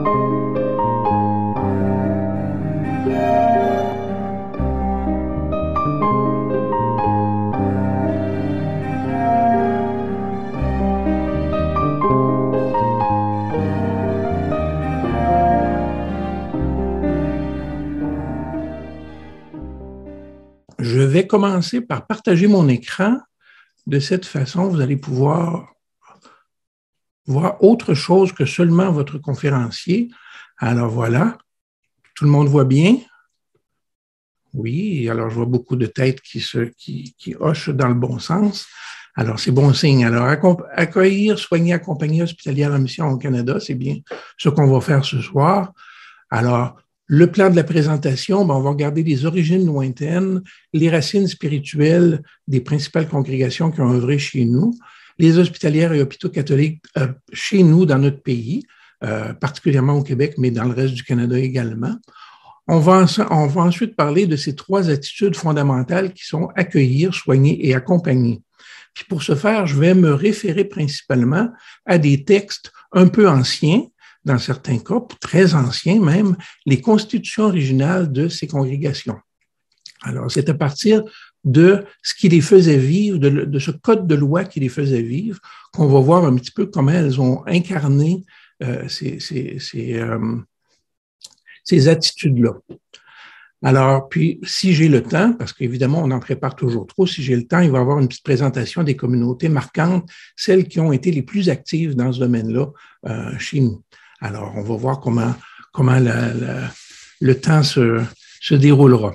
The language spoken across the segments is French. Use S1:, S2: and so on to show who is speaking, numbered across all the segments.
S1: Je vais commencer par partager mon écran. De cette façon, vous allez pouvoir voir autre chose que seulement votre conférencier. Alors voilà, tout le monde voit bien? Oui, alors je vois beaucoup de têtes qui hochent dans le bon sens. Alors, c'est bon signe. Alors, accueillir, soigner, accompagner hospitalière en mission au Canada, c'est bien ce qu'on va faire ce soir. Alors, le plan de la présentation, on va regarder les origines lointaines, les racines spirituelles des principales congrégations qui ont œuvré chez nous, les hospitalières et hôpitaux catholiques chez nous, dans notre pays, particulièrement au Québec, mais dans le reste du Canada également. On va ensuite parler de ces trois attitudes fondamentales qui sont accueillir, soigner et accompagner. Puis pour ce faire, je vais me référer principalement à des textes un peu anciens, dans certains cas, très anciens même, les constitutions originales de ces congrégations. Alors, c'est à partir de ce qui les faisait vivre, de ce code de loi qui les faisait vivre, qu'on va voir un petit peu comment elles ont incarné ces attitudes-là. Alors, puis, si j'ai le temps, parce qu'évidemment, on en prépare toujours trop, si j'ai le temps, il va y avoir une petite présentation des communautés marquantes, celles qui ont été les plus actives dans ce domaine-là chez nous. Alors, on va voir comment le temps se déroulera.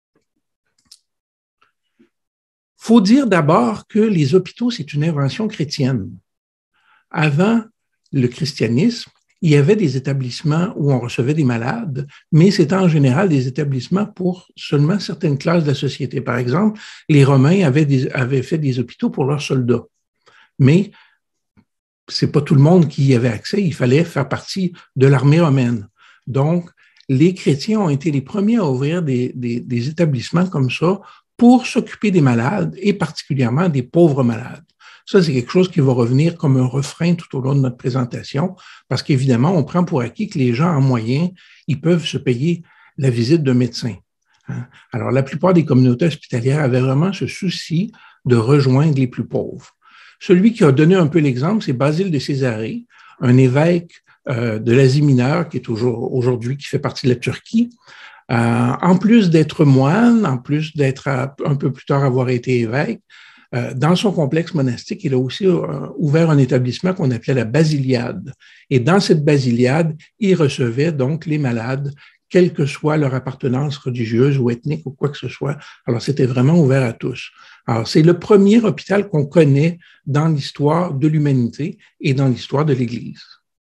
S1: Il faut dire d'abord que les hôpitaux, c'est une invention chrétienne. Avant le christianisme, il y avait des établissements où on recevait des malades, mais c'était en général des établissements pour seulement certaines classes de la société. Par exemple, les Romains avaient fait des hôpitaux pour leurs soldats, mais c'est pas tout le monde qui y avait accès, il fallait faire partie de l'armée romaine. Donc, les chrétiens ont été les premiers à ouvrir des établissements comme ça pour s'occuper des malades et particulièrement des pauvres malades. Ça, c'est quelque chose qui va revenir comme un refrain tout au long de notre présentation, parce qu'évidemment, on prend pour acquis que les gens en moyen, ils peuvent se payer la visite d'un médecin. Alors, la plupart des communautés hospitalières avaient vraiment ce souci de rejoindre les plus pauvres. Celui qui a donné un peu l'exemple, c'est Basile de Césarée, un évêque de l'Asie mineure qui est aujourd'hui qui fait partie de la Turquie. En plus d'être moine, en plus d'être un peu plus tard avoir été évêque, dans son complexe monastique, il a aussi ouvert un établissement qu'on appelait la Basiliade. Et dans cette Basiliade, il recevait donc les malades, quelle que soit leur appartenance religieuse ou ethnique ou quoi que ce soit. Alors, c'était vraiment ouvert à tous. Alors, c'est le premier hôpital qu'on connaît dans l'histoire de l'humanité et dans l'histoire de l'Église.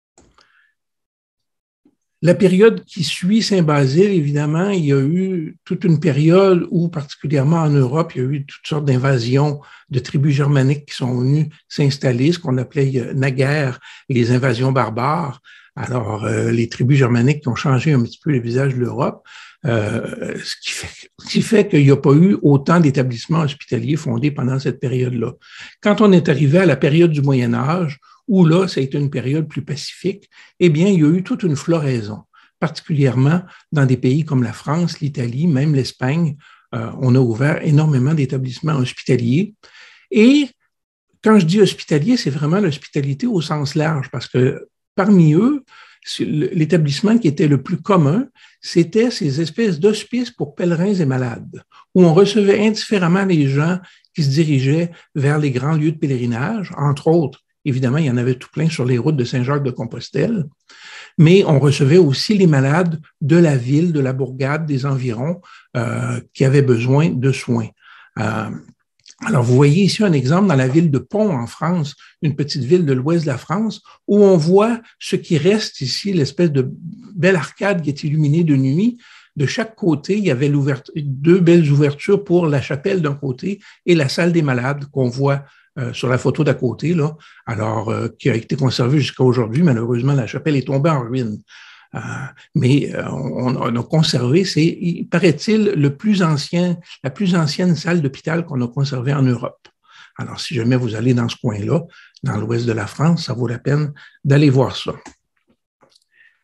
S1: La période qui suit Saint-Basile, évidemment, il y a eu toute une période où, particulièrement en Europe, il y a eu toutes sortes d'invasions de tribus germaniques qui sont venues s'installer, ce qu'on appelait naguère les invasions barbares. Alors, les tribus germaniques qui ont changé un petit peu le visage de l'Europe, ce qui fait qu'il n'y a pas eu autant d'établissements hospitaliers fondés pendant cette période-là. Quand on est arrivé à la période du Moyen Âge, où là, ça a été une période plus pacifique, eh bien, il y a eu toute une floraison, particulièrement dans des pays comme la France, l'Italie, même l'Espagne. On a ouvert énormément d'établissements hospitaliers. Et quand je dis hospitalier, c'est vraiment l'hospitalité au sens large, parce que parmi eux, l'établissement qui était le plus commun, c'était ces espèces d'hospices pour pèlerins et malades, où on recevait indifféremment les gens qui se dirigeaient vers les grands lieux de pèlerinage, entre autres. Évidemment, il y en avait tout plein sur les routes de Saint-Jacques-de-Compostelle, mais on recevait aussi les malades de la ville, de la bourgade, des environs qui avaient besoin de soins. Alors, vous voyez ici un exemple dans la ville de Pont, en France, une petite ville de l'ouest de la France, où on voit ce qui reste ici, l'espèce de belle arcade qui est illuminée de nuit. De chaque côté, il y avait deux belles ouvertures pour la chapelle d'un côté et la salle des malades qu'on voit sur la photo d'à côté, là, alors qui a été conservée jusqu'à aujourd'hui. Malheureusement, la chapelle est tombée en ruine. Mais on a conservé, il paraît-il, la plus ancienne salle d'hôpital qu'on a conservée en Europe. Alors, si jamais vous allez dans ce coin-là, dans l'ouest de la France, ça vaut la peine d'aller voir ça.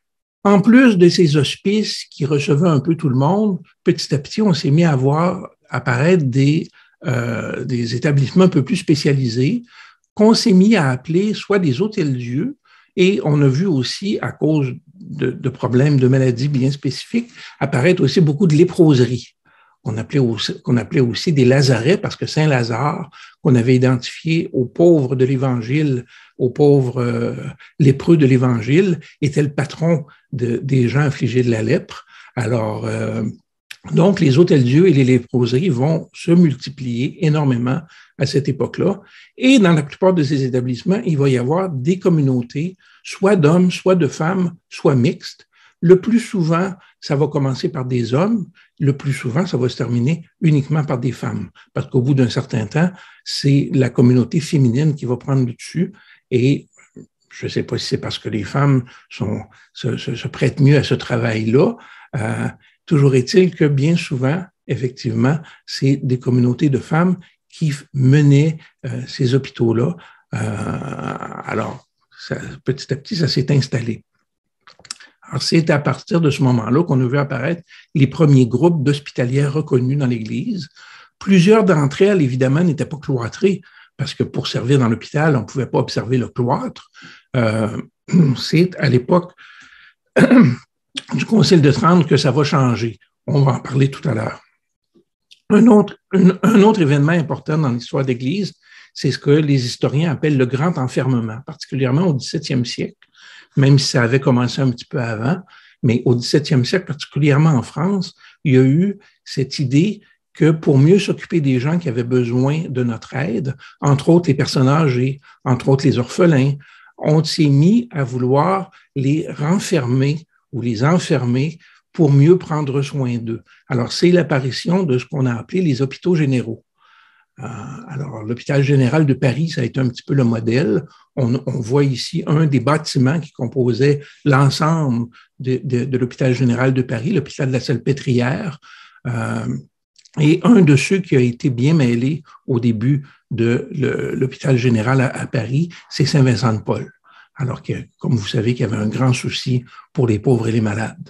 S1: En plus de ces hospices qui recevaient un peu tout le monde, petit à petit, on s'est mis à voir apparaître des établissements un peu plus spécialisés qu'on s'est mis à appeler soit des hôtels-dieux, et on a vu aussi, à cause de problèmes de maladies bien spécifiques, apparaître aussi beaucoup de léproseries, qu'on appelait aussi des lazarets, parce que Saint Lazare, qu'on avait identifié aux pauvres de l'Évangile, aux pauvres lépreux de l'Évangile, était le patron des gens affligés de la lèpre. Alors, donc, les hôtels-dieux et les léproseries vont se multiplier énormément à cette époque-là. Et dans la plupart de ces établissements, il va y avoir des communautés, soit d'hommes, soit de femmes, soit mixtes. Le plus souvent, ça va commencer par des hommes. Le plus souvent, ça va se terminer uniquement par des femmes. Parce qu'au bout d'un certain temps, c'est la communauté féminine qui va prendre le dessus. Et je ne sais pas si c'est parce que les femmes se prêtent mieux à ce travail-là. Toujours est-il que bien souvent, effectivement, c'est des communautés de femmes qui menaient ces hôpitaux-là. Alors, petit à petit, ça s'est installé. Alors, c'est à partir de ce moment-là qu'on a vu apparaître les premiers groupes d'hospitalières reconnus dans l'Église. Plusieurs d'entre elles, évidemment, n'étaient pas cloîtrées, parce que pour servir dans l'hôpital, on ne pouvait pas observer le cloître. C'est à l'époque du Concile de Trente que ça va changer. On va en parler tout à l'heure. Un autre événement important dans l'histoire d'Église, c'est ce que les historiens appellent le grand enfermement, particulièrement au XVIIe siècle, même si ça avait commencé un petit peu avant, mais au XVIIe siècle, particulièrement en France, il y a eu cette idée que pour mieux s'occuper des gens qui avaient besoin de notre aide, entre autres les personnes âgées, entre autres les orphelins, on s'est mis à vouloir les renfermer ou les enfermer pour mieux prendre soin d'eux. Alors, c'est l'apparition de ce qu'on a appelé les hôpitaux généraux. Alors, l'hôpital général de Paris, ça a été un petit peu le modèle. On voit ici un des bâtiments qui composait l'ensemble de l'hôpital général de Paris, l'hôpital de la Salpêtrière, et un de ceux qui a été bien mêlé au début de l'hôpital général à Paris, c'est Saint-Vincent-de-Paul. Alors que, comme vous savez, qu'il y avait un grand souci pour les pauvres et les malades.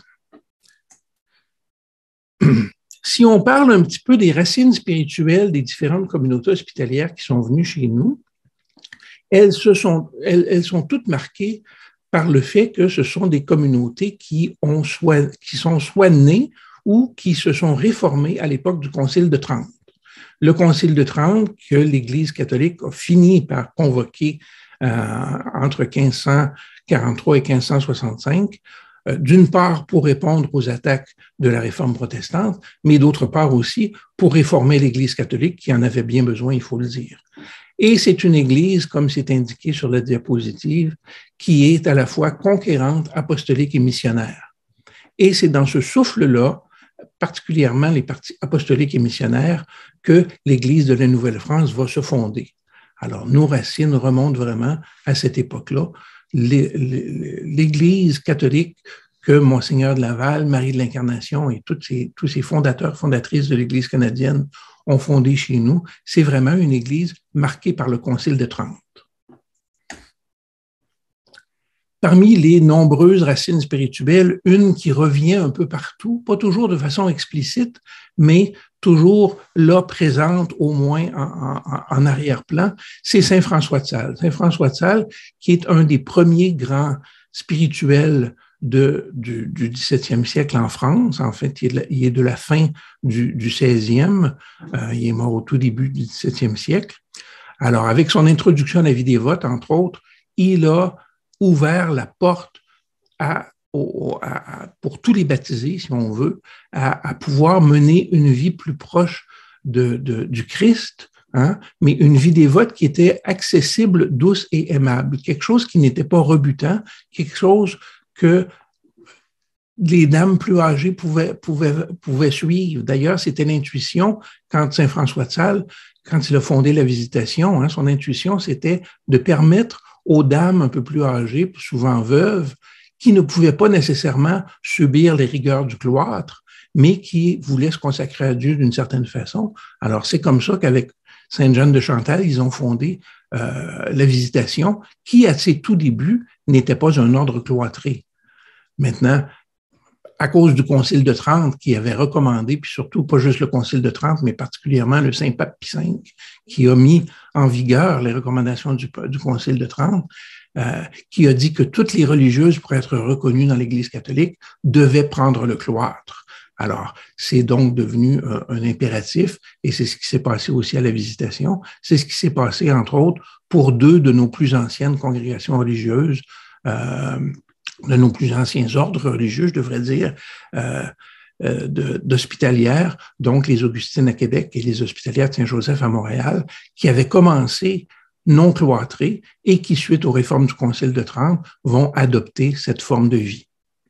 S1: Si on parle un petit peu des racines spirituelles des différentes communautés hospitalières qui sont venues chez nous, elles sont toutes marquées par le fait que ce sont des communautés qui sont soit nées ou qui se sont réformées à l'époque du Concile de Trente. Le Concile de Trente, que l'Église catholique a fini par convoquer entre 1543 et 1565, d'une part pour répondre aux attaques de la réforme protestante, mais d'autre part aussi pour réformer l'Église catholique qui en avait bien besoin, il faut le dire. Et c'est une Église, comme c'est indiqué sur la diapositive, qui est à la fois conquérante, apostolique et missionnaire. Et c'est dans ce souffle-là, particulièrement les parties apostoliques et missionnaires, que l'Église de la Nouvelle-France va se fonder. Alors, nos racines remontent vraiment à cette époque-là. L'Église catholique que Monseigneur de Laval, Marie de l'Incarnation et tous ces fondateurs, fondatrices de l'Église canadienne ont fondé chez nous, c'est vraiment une Église marquée par le Concile de Trente. Parmi les nombreuses racines spirituelles, une qui revient un peu partout, pas toujours de façon explicite, mais toujours là présente au moins en arrière-plan, c'est Saint François de Sales. Saint François de Sales, qui est un des premiers grands spirituels du XVIIe siècle en France. En fait, il est de la fin du XVIe. Il est mort au tout début du XVIIe siècle. Alors, avec son introduction à la vie dévote, entre autres, il a ouvert la porte pour tous les baptisés, si on veut, à pouvoir mener une vie plus proche du Christ, hein, mais une vie dévote qui était accessible, douce et aimable, quelque chose qui n'était pas rebutant, quelque chose que les dames plus âgées pouvaient suivre. D'ailleurs, c'était l'intuition quand Saint François de Sales, quand il a fondé la Visitation, hein, son intuition, c'était de permettre aux dames un peu plus âgées, souvent veuves, qui ne pouvaient pas nécessairement subir les rigueurs du cloître, mais qui voulaient se consacrer à Dieu d'une certaine façon. Alors, c'est comme ça qu'avec Sainte Jeanne de Chantal, ils ont fondé la Visitation, qui, à ses tout débuts, n'était pas un ordre cloîtré. Maintenant, à cause du Concile de Trente qui avait recommandé, puis surtout pas juste le Concile de Trente, mais particulièrement le Saint-Pape Pie V, qui a mis en vigueur les recommandations du Concile de Trente, qui a dit que toutes les religieuses, pour être reconnues dans l'Église catholique, devaient prendre le cloître. Alors, c'est donc devenu un impératif, et c'est ce qui s'est passé aussi à la Visitation. C'est ce qui s'est passé, entre autres, pour deux de nos plus anciennes congrégations religieuses, de nos plus anciens ordres religieux, je devrais dire, d'hospitalières, donc les Augustines à Québec et les Hospitalières de Saint-Joseph à Montréal, qui avaient commencé non cloîtrés et qui, suite aux réformes du Concile de Trente, vont adopter cette forme de vie.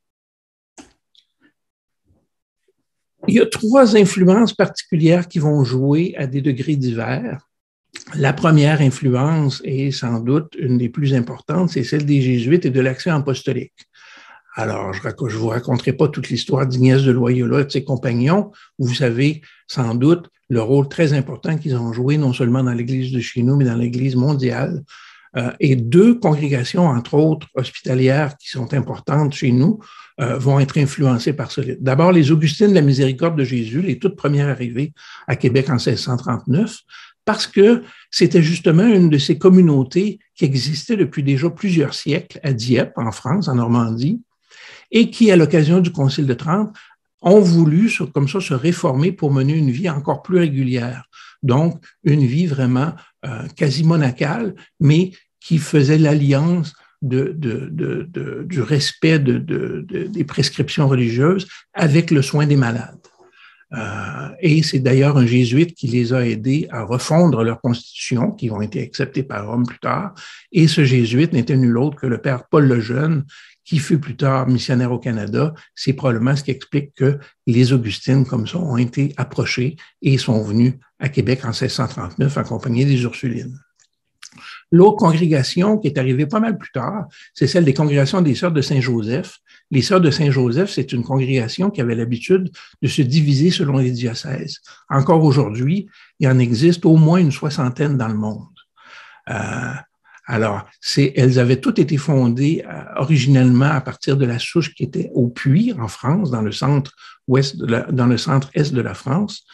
S1: Il y a trois influences particulières qui vont jouer à des degrés divers. La première influence, et sans doute une des plus importantes, c'est celle des Jésuites et de l'action apostolique. Alors, je ne vous raconterai pas toute l'histoire d'Ignaz de Loyola et de ses compagnons. Vous savez sans doute le rôle très important qu'ils ont joué, non seulement dans l'Église de chez nous, mais dans l'Église mondiale. Et deux congrégations, entre autres hospitalières, qui sont importantes chez nous, vont être influencées par cela. D'abord, les Augustines de la Miséricorde de Jésus, les toutes premières arrivées à Québec en 1639, parce que c'était justement une de ces communautés qui existait depuis déjà plusieurs siècles à Dieppe, en France, en Normandie, et qui, à l'occasion du Concile de Trente, ont voulu, comme ça, se réformer pour mener une vie encore plus régulière. Donc, une vie vraiment quasi monacale, mais qui faisait l'alliance du respect des prescriptions religieuses avec le soin des malades. Et c'est d'ailleurs un jésuite qui les a aidés à refondre leur constitution, qui ont été acceptées par Rome plus tard. Et ce jésuite n'était nul autre que le père Paul Lejeune, qui fut plus tard missionnaire au Canada. C'est probablement ce qui explique que les Augustines, comme ça, ont été approchés et sont venus à Québec en 1639 accompagnés des Ursulines. L'autre congrégation qui est arrivée pas mal plus tard, c'est celle des congrégations des Sœurs de Saint-Joseph. Les Sœurs de Saint-Joseph, c'est une congrégation qui avait l'habitude de se diviser selon les diocèses. Encore aujourd'hui, il y en existe au moins une soixantaine dans le monde. Alors, elles avaient toutes été fondées originellement à partir de la souche qui était au Puy, en France, dans le centre-est de la France,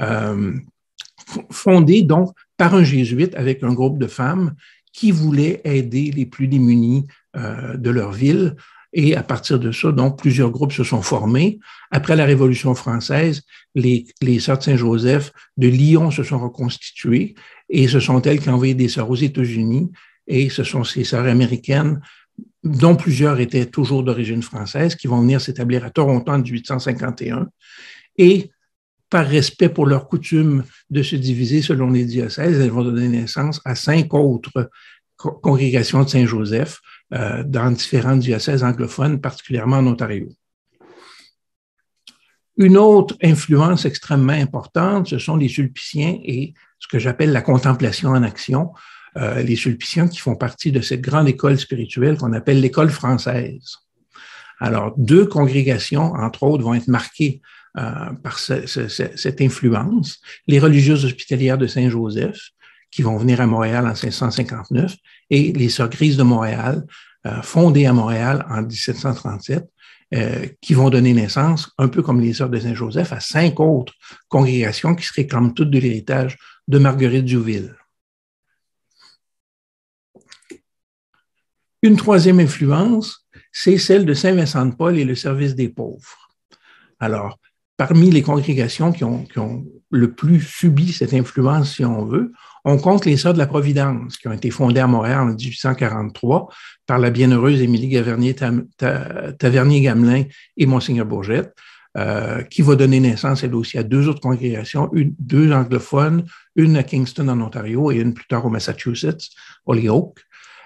S1: fondée donc par un jésuite avec un groupe de femmes qui voulaient aider les plus démunis de leur ville. Et à partir de ça, donc, plusieurs groupes se sont formés. Après la Révolution française, les Sœurs de Saint-Joseph de Lyon se sont reconstituées et ce sont elles qui ont envoyé des sœurs aux États-Unis. Et ce sont ces sœurs américaines, dont plusieurs étaient toujours d'origine française, qui vont venir s'établir à Toronto en 1851. Et par respect pour leur coutume de se diviser selon les diocèses, elles vont donner naissance à 5 autres congrégations de Saint-Joseph dans différents diocèses anglophones, particulièrement en Ontario. Une autre influence extrêmement importante, ce sont les sulpiciens et ce que j'appelle la contemplation en action, les sulpiciens qui font partie de cette grande école spirituelle qu'on appelle l'école française. Alors, 2 congrégations, entre autres, vont être marquées par cette influence. Les religieuses hospitalières de Saint-Joseph, qui vont venir à Montréal en 1659, et les Sœurs Grises de Montréal, fondées à Montréal en 1737, qui vont donner naissance, un peu comme les Sœurs de Saint-Joseph, à 5 autres congrégations qui se réclament toutes de l'héritage de Marguerite Jouville. Une troisième influence, c'est celle de Saint-Vincent-de-Paul et le service des pauvres. Alors, parmi les congrégations qui ont le plus subi cette influence, si on veut, on compte les Sœurs de la Providence, qui ont été fondées à Montréal en 1843 par la bienheureuse Émilie Tavernier-Gamelin et Monseigneur Bourgette, qui va donner naissance, elle aussi, à 2 autres congrégations, 2 anglophones, une à Kingston en Ontario et une plus tard au Massachusetts, Holyoke.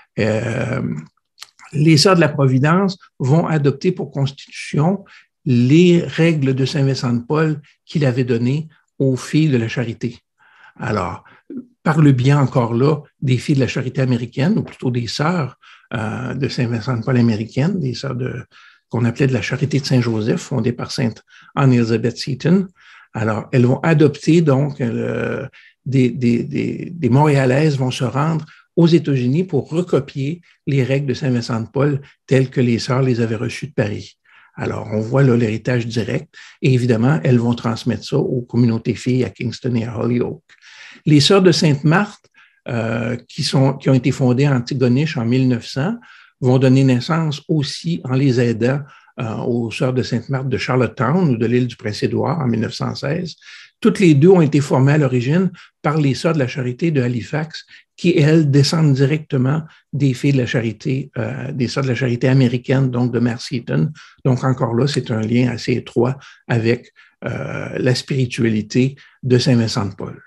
S1: Les Sœurs de la Providence vont adopter pour constitution les règles de Saint-Vincent-de-Paul qu'il avait données aux filles de la charité. Alors, par le biais encore là des filles de la charité américaine, ou plutôt des sœurs de Saint-Vincent-de-Paul américaines, des sœurs qu'on appelait de la charité de Saint-Joseph, fondée par Sainte Anne-Elizabeth Seton. Alors, elles vont adopter donc des Montréalaises vont se rendre aux États-Unis pour recopier les règles de Saint-Vincent-de-Paul telles que les sœurs les avaient reçues de Paris. Alors, on voit là l'héritage direct et évidemment, elles vont transmettre ça aux communautés filles à Kingston et à Holyoke. Les sœurs de Sainte-Marthe, qui ont été fondées à Antigonish en 1900, vont donner naissance aussi en les aidant aux sœurs de Sainte-Marthe de Charlottetown ou de l'île du Prince-Édouard en 1916. Toutes les deux ont été formées à l'origine par les sœurs de la Charité de Halifax, qui, elles, descendent directement des filles de la Charité, des sœurs de la Charité américaine, donc de Mère Seton. Donc, encore là, c'est un lien assez étroit avec la spiritualité de Saint-Vincent-de-Paul.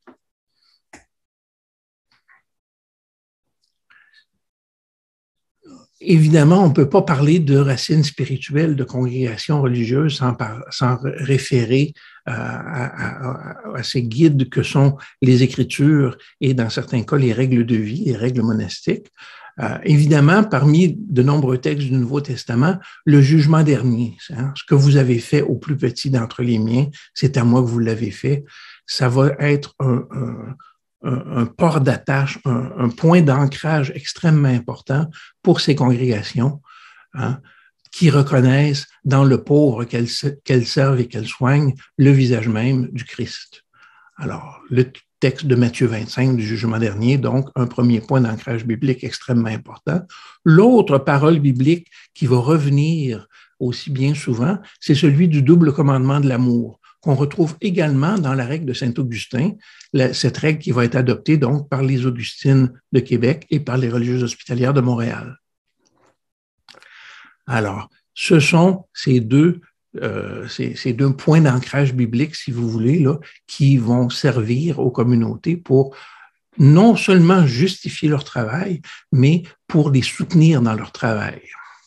S1: Évidemment, on ne peut pas parler de racines spirituelles de congrégations religieuses sans référer à ces guides que sont les Écritures et, dans certains cas, les règles de vie, les règles monastiques. Évidemment, parmi de nombreux textes du Nouveau Testament, le jugement dernier, hein, ce que vous avez fait au plus petit d'entre les miens, c'est à moi que vous l'avez fait. Ça va être un port d'attache, un point d'ancrage extrêmement important pour ces congrégations, hein, qui reconnaissent dans le pauvre qu'elles servent et qu'elles soignent le visage même du Christ. Alors, le texte de Matthieu 25 du jugement dernier, donc un premier point d'ancrage biblique extrêmement important. L'autre parole biblique qui va revenir aussi bien souvent, c'est celui du double commandement de l'amour, qu'on retrouve également dans la règle de Saint-Augustin, cette règle qui va être adoptée donc par les Augustines de Québec et par les religieuses hospitalières de Montréal. Alors, ce sont ces deux points d'ancrage biblique, si vous voulez, là, qui vont servir aux communautés pour non seulement justifier leur travail, mais pour les soutenir dans leur travail.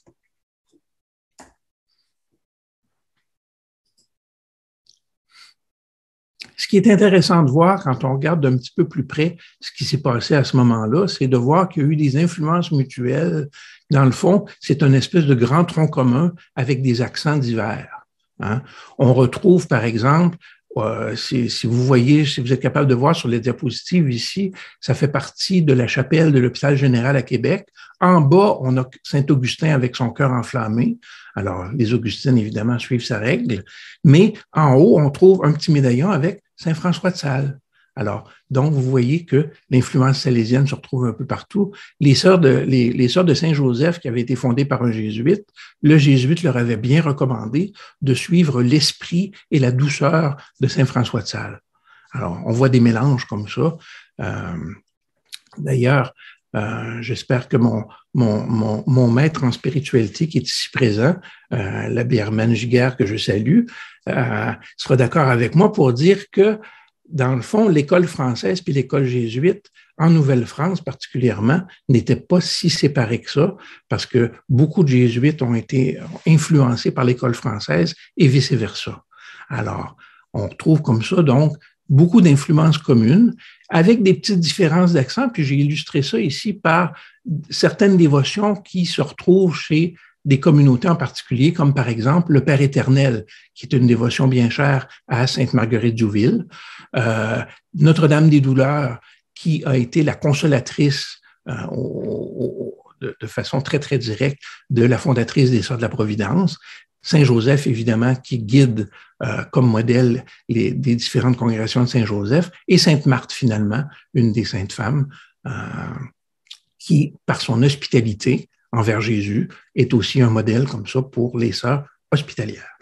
S1: Ce qui est intéressant de voir quand on regarde d'un petit peu plus près ce qui s'est passé à ce moment-là, c'est de voir qu'il y a eu des influences mutuelles. Dans le fond, c'est une espèce de grand tronc commun avec des accents divers. Hein. On retrouve, par exemple, si vous voyez, si vous êtes capable de voir sur les diapositives ici, ça fait partie de la chapelle de l'Hôpital général à Québec. En bas, on a Saint-Augustin avec son cœur enflammé. Alors, les Augustines, évidemment, suivent sa règle. Mais en haut, on trouve un petit médaillon avec Saint-François de Sales. Alors, donc, vous voyez que l'influence salésienne se retrouve un peu partout. Les sœurs de Saint-Joseph, qui avaient été fondées par un jésuite, le jésuite leur avait bien recommandé de suivre l'esprit et la douceur de Saint-François de Sales. Alors, on voit des mélanges comme ça. D'ailleurs, j'espère que mon maître en spiritualité qui est ici présent, l'abbé Hermann Giguère, que je salue, sera d'accord avec moi pour dire que, dans le fond, l'école française puis l'école jésuite, en Nouvelle-France particulièrement, n'étaient pas si séparées que ça, parce que beaucoup de jésuites ont été influencés par l'école française et vice-versa. Alors, on retrouve comme ça, donc, beaucoup d'influences communes, avec des petites différences d'accent, puis j'ai illustré ça ici par certaines dévotions qui se retrouvent chez des communautés en particulier, comme par exemple le Père éternel, qui est une dévotion bien chère à Sainte-Marguerite-Jouville, Notre-Dame des douleurs, qui a été la consolatrice de façon très, très directe de la fondatrice des Sœurs de la Providence, Saint-Joseph, évidemment, qui guide comme modèle des différentes congrégations de Saint-Joseph, et Sainte-Marthe, finalement, une des saintes femmes, qui, par son hospitalité envers Jésus, est aussi un modèle comme ça pour les sœurs hospitalières.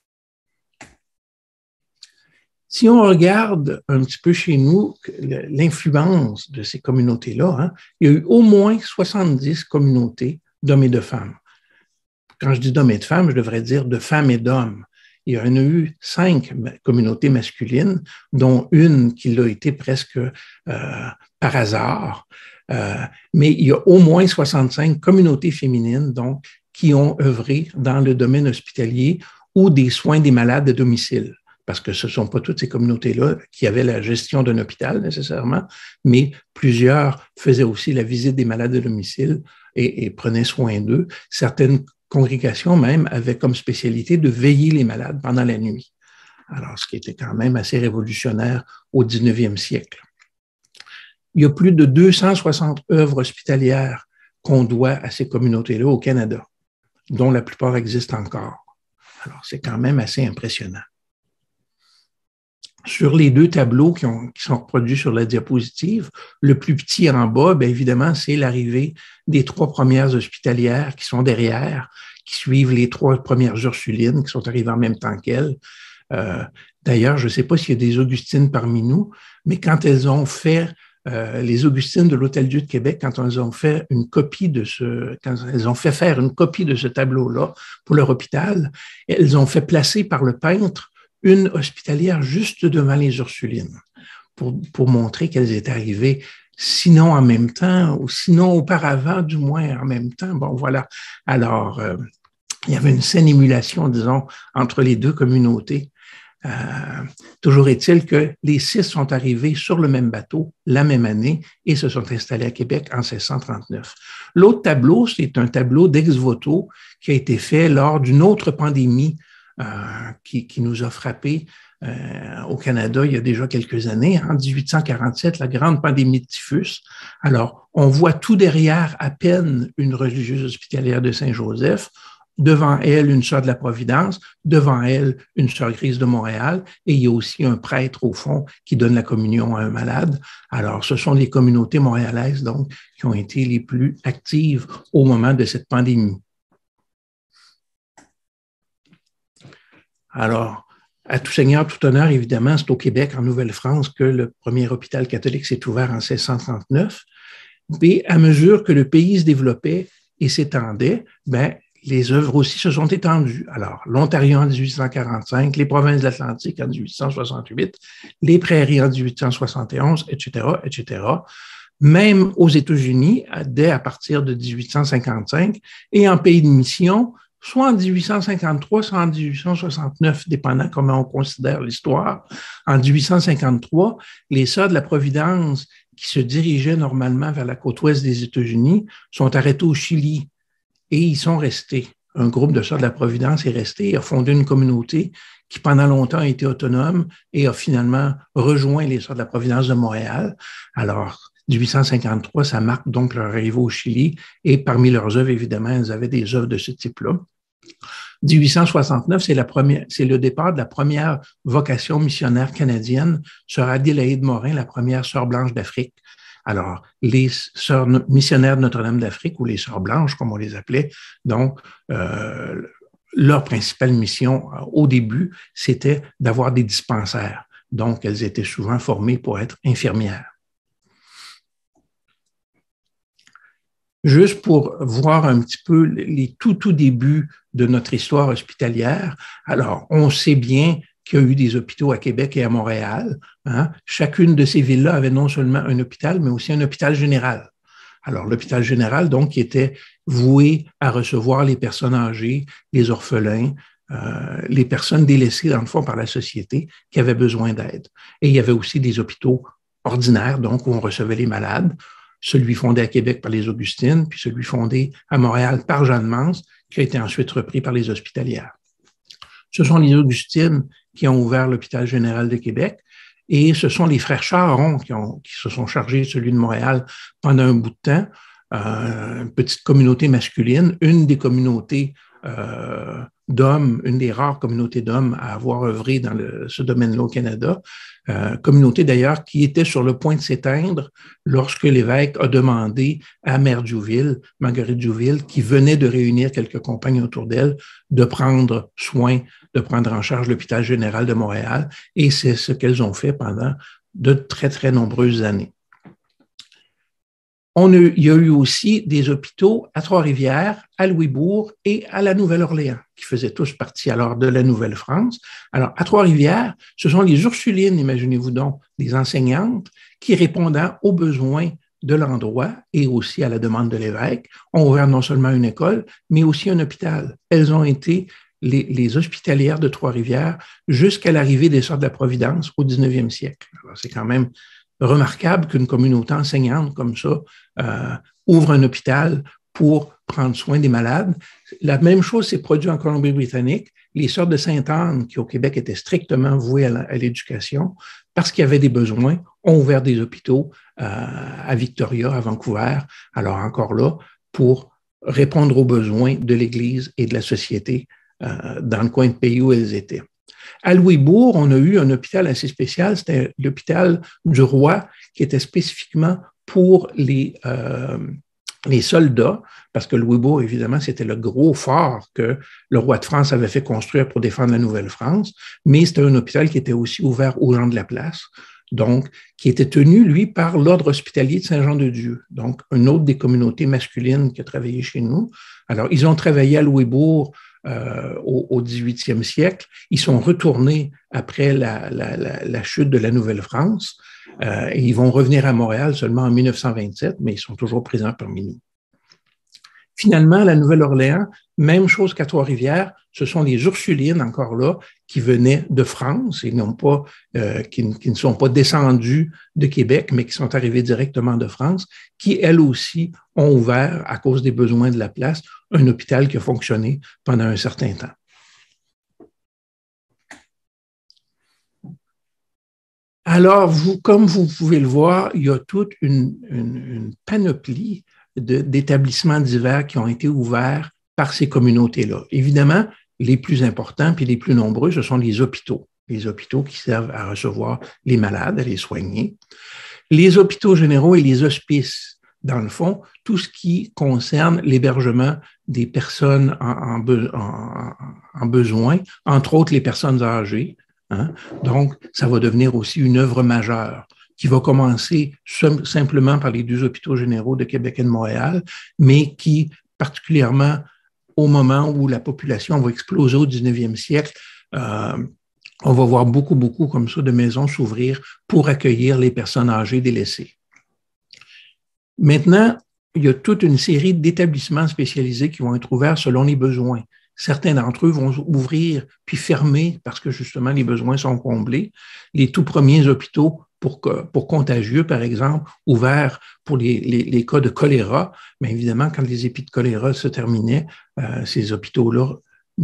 S1: Si on regarde un petit peu chez nous l'influence de ces communautés-là, hein, il y a eu au moins 70 communautés d'hommes et de femmes. Quand je dis d'hommes et de femmes, je devrais dire de femmes et d'hommes. Il y en a eu 5 communautés masculines, dont une qui l'a été presque par hasard. Mais il y a au moins 65 communautés féminines donc, qui ont œuvré dans le domaine hospitalier ou des soins des malades à domicile. Parce que ce ne sont pas toutes ces communautés-là qui avaient la gestion d'un hôpital nécessairement, mais plusieurs faisaient aussi la visite des malades à domicile et prenaient soin d'eux. Certaines congrégations même avaient comme spécialité de veiller les malades pendant la nuit. Alors, ce qui était quand même assez révolutionnaire au 19e siècle. il y a plus de 260 œuvres hospitalières qu'on doit à ces communautés-là au Canada, dont la plupart existent encore. Alors, c'est quand même assez impressionnant. Sur les deux tableaux qui sont reproduits sur la diapositive, le plus petit en bas, bien évidemment, c'est l'arrivée des 3 premières hospitalières qui sont derrière, qui suivent les 3 premières Ursulines qui sont arrivées en même temps qu'elles. D'ailleurs, je ne sais pas s'il y a des Augustines parmi nous, mais quand elles ont fait les Augustines de l'Hôtel-Dieu de Québec, quand elles ont fait une copie de quand elles ont fait faire une copie de ce tableau-là pour leur hôpital, elles ont fait placer par le peintre une hospitalière juste devant les Ursulines pour montrer qu'elles étaient arrivées sinon en même temps, ou sinon auparavant, du moins en même temps. Bon, voilà. Alors, il y avait une saine émulation, disons, entre les deux communautés. Toujours est-il que les 6 sont arrivés sur le même bateau la même année et se sont installés à Québec en 1639. L'autre tableau, c'est un tableau d'ex-voto qui a été fait lors d'une autre pandémie qui nous a frappés au Canada il y a déjà quelques années, en 1847, la grande pandémie de typhus. Alors, on voit tout derrière à peine une religieuse hospitalière de Saint-Joseph, devant elle une sœur de la Providence, devant elle une sœur grise de Montréal, et il y a aussi un prêtre au fond qui donne la communion à un malade. Alors, ce sont les communautés montréalaises donc qui ont été les plus actives au moment de cette pandémie. Alors, à tout seigneur, tout honneur, évidemment, c'est au Québec, en Nouvelle-France, que le premier hôpital catholique s'est ouvert en 1639. Et à mesure que le pays se développait et s'étendait, ben, les œuvres aussi se sont étendues. Alors, l'Ontario en 1845, les provinces de l'Atlantique en 1868, les prairies en 1871, etc., etc. Même aux États-Unis, dès à partir de 1855, et en pays de mission, soit en 1853, soit en 1869, dépendant comment on considère l'histoire. En 1853, les sœurs de la Providence qui se dirigeaient normalement vers la côte ouest des États-Unis sont arrêtés au Chili et ils sont restés. Un groupe de sœurs de la Providence est resté et a fondé une communauté qui pendant longtemps a été autonome et a finalement rejoint les sœurs de la Providence de Montréal. Alors, 1853, ça marque donc leur arrivée au Chili et parmi leurs œuvres, évidemment, elles avaient des œuvres de ce type-là. 1869, c'est le départ de la première vocation missionnaire canadienne, sœur Adélaïde Morin, la première sœur blanche d'Afrique. Alors, les sœurs missionnaires de Notre-Dame d'Afrique, ou les sœurs blanches, comme on les appelait, donc, leur principale mission au début, c'était d'avoir des dispensaires. Donc, elles étaient souvent formées pour être infirmières. Juste pour voir un petit peu les tout débuts de notre histoire hospitalière. Alors, on sait bien qu'il y a eu des hôpitaux à Québec et à Montréal. Hein. Chacune de ces villes-là avait non seulement un hôpital, mais aussi un hôpital général. Alors, l'hôpital général, donc, qui était voué à recevoir les personnes âgées, les orphelins, les personnes délaissées, dans le fond, par la société, qui avaient besoin d'aide. Et il y avait aussi des hôpitaux ordinaires, donc, où on recevait les malades, celui fondé à Québec par les Augustines, puis celui fondé à Montréal par Jeanne Mans, qui a été ensuite repris par les Hospitalières. Ce sont les Augustines qui ont ouvert l'hôpital général de Québec et ce sont les frères Charron qui se sont chargés de celui de Montréal pendant un bout de temps. Une petite communauté masculine, une des communautés d'hommes, une des rares communautés d'hommes à avoir œuvré dans ce domaine-là au Canada, communauté d'ailleurs qui était sur le point de s'éteindre lorsque l'évêque a demandé à Mère Diouville, Marguerite Diouville, qui venait de réunir quelques compagnes autour d'elle, de prendre soin, de prendre en charge l'hôpital général de Montréal, et c'est ce qu'elles ont fait pendant de très, très nombreuses années. Il y a eu aussi des hôpitaux à Trois-Rivières, à Louisbourg et à la Nouvelle-Orléans, qui faisaient tous partie alors de la Nouvelle-France. Alors, à Trois-Rivières, ce sont les Ursulines, imaginez-vous donc, des enseignantes qui, répondant aux besoins de l'endroit et aussi à la demande de l'évêque, ont ouvert non seulement une école, mais aussi un hôpital. Elles ont été les hospitalières de Trois-Rivières jusqu'à l'arrivée des Sœurs de la Providence au 19e siècle. Alors, c'est quand même remarquable qu'une communauté enseignante comme ça ouvre un hôpital pour prendre soin des malades. La même chose s'est produite en Colombie-Britannique. Les Sœurs de Sainte-Anne, qui au Québec étaient strictement vouées à l'éducation, parce qu'il y avait des besoins, ont ouvert des hôpitaux à Victoria, à Vancouver. Alors encore là, pour répondre aux besoins de l'Église et de la société dans le coin de pays où elles étaient. À Louisbourg, on a eu un hôpital assez spécial, c'était l'hôpital du Roi, qui était spécifiquement pour les soldats, parce que Louisbourg, évidemment, c'était le gros fort que le roi de France avait fait construire pour défendre la Nouvelle-France, mais c'était un hôpital qui était aussi ouvert aux gens de la place, donc qui était tenu, lui, par l'Ordre hospitalier de Saint-Jean-de-Dieu, donc une autre des communautés masculines qui a travaillé chez nous. Alors, ils ont travaillé à Louisbourg au 18e siècle. Ils sont retournés après la chute de la Nouvelle-France. Et ils vont revenir à Montréal seulement en 1927, mais ils sont toujours présents parmi nous. Finalement, la Nouvelle-Orléans, même chose qu'à Trois-Rivières, ce sont les Ursulines, encore là, qui venaient de France et non pas, qui ne sont pas descendus de Québec, mais qui sont arrivés directement de France, qui, elles aussi, ont ouvert, à cause des besoins de la place, un hôpital qui a fonctionné pendant un certain temps. Alors, comme vous pouvez le voir, il y a toute une panoplie d'établissements divers qui ont été ouverts par ces communautés-là. Évidemment, les plus importants puis les plus nombreux, ce sont les hôpitaux qui servent à recevoir les malades, à les soigner. Les hôpitaux généraux et les hospices, dans le fond, tout ce qui concerne l'hébergement des personnes en besoin, entre autres les personnes âgées. Hein? Donc, ça va devenir aussi une œuvre majeure qui va commencer simplement par les 2 hôpitaux généraux de Québec et de Montréal, mais qui, particulièrement au moment où la population va exploser au 19e siècle, on va voir beaucoup comme ça de maisons s'ouvrir pour accueillir les personnes âgées délaissées. Maintenant, il y a toute une série d'établissements spécialisés qui vont être ouverts selon les besoins. Certains d'entre eux vont ouvrir puis fermer parce que justement les besoins sont comblés. Les tout premiers hôpitaux pour contagieux, par exemple, ouverts pour les cas de choléra, mais évidemment, quand les épis de choléra se terminaient, ces hôpitaux-là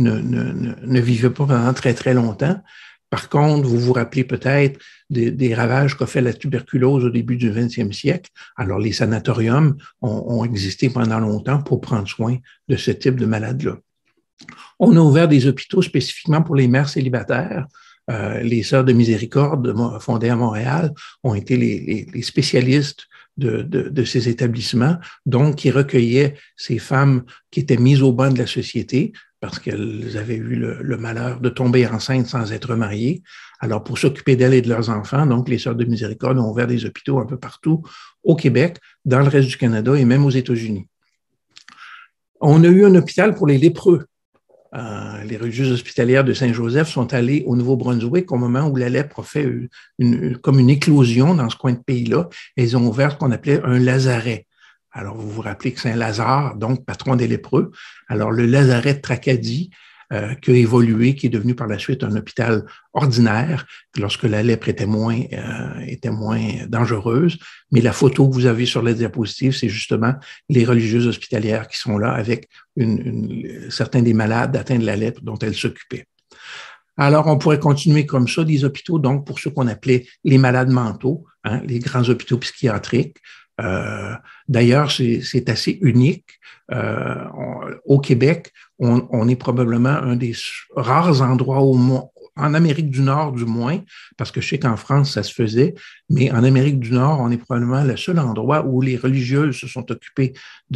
S1: ne vivaient pas pendant très longtemps. Par contre, vous vous rappelez peut-être des ravages qu'a fait la tuberculose au début du 20e siècle. Alors, les sanatoriums ont existé pendant longtemps pour prendre soin de ce type de malades-là. On a ouvert des hôpitaux spécifiquement pour les mères célibataires. Les Sœurs de Miséricorde, fondées à Montréal, ont été les spécialistes de ces établissements, donc qui recueillaient ces femmes qui étaient mises au banc de la société parce qu'elles avaient eu le malheur de tomber enceintes sans être mariées. Alors, pour s'occuper d'elles et de leurs enfants, donc les Sœurs de Miséricorde ont ouvert des hôpitaux un peu partout au Québec, dans le reste du Canada et même aux États-Unis. On a eu un hôpital pour les lépreux. Les religieuses hospitalières de Saint-Joseph sont allées au Nouveau-Brunswick au moment où la lèpre a fait comme une éclosion dans ce coin de pays-là. Elles ont ouvert ce qu'on appelait un lazaret. Alors, vous vous rappelez que Saint-Lazare, donc patron des lépreux, alors le lazaret de Tracadie, qui a évolué, qui est devenu par la suite un hôpital ordinaire lorsque la lèpre était moins dangereuse. Mais la photo que vous avez sur la diapositive, c'est justement les religieuses hospitalières qui sont là avec certains des malades atteints de la lèpre dont elles s'occupaient. Alors, on pourrait continuer comme ça, des hôpitaux, donc pour ceux qu'on appelait les malades mentaux, hein, les grands hôpitaux psychiatriques. D'ailleurs, c'est assez unique. Au Québec, on est probablement un des rares endroits en Amérique du Nord du moins, parce que je sais qu'en France, ça se faisait, mais en Amérique du Nord, on est probablement le seul endroit où les religieuses se sont occupées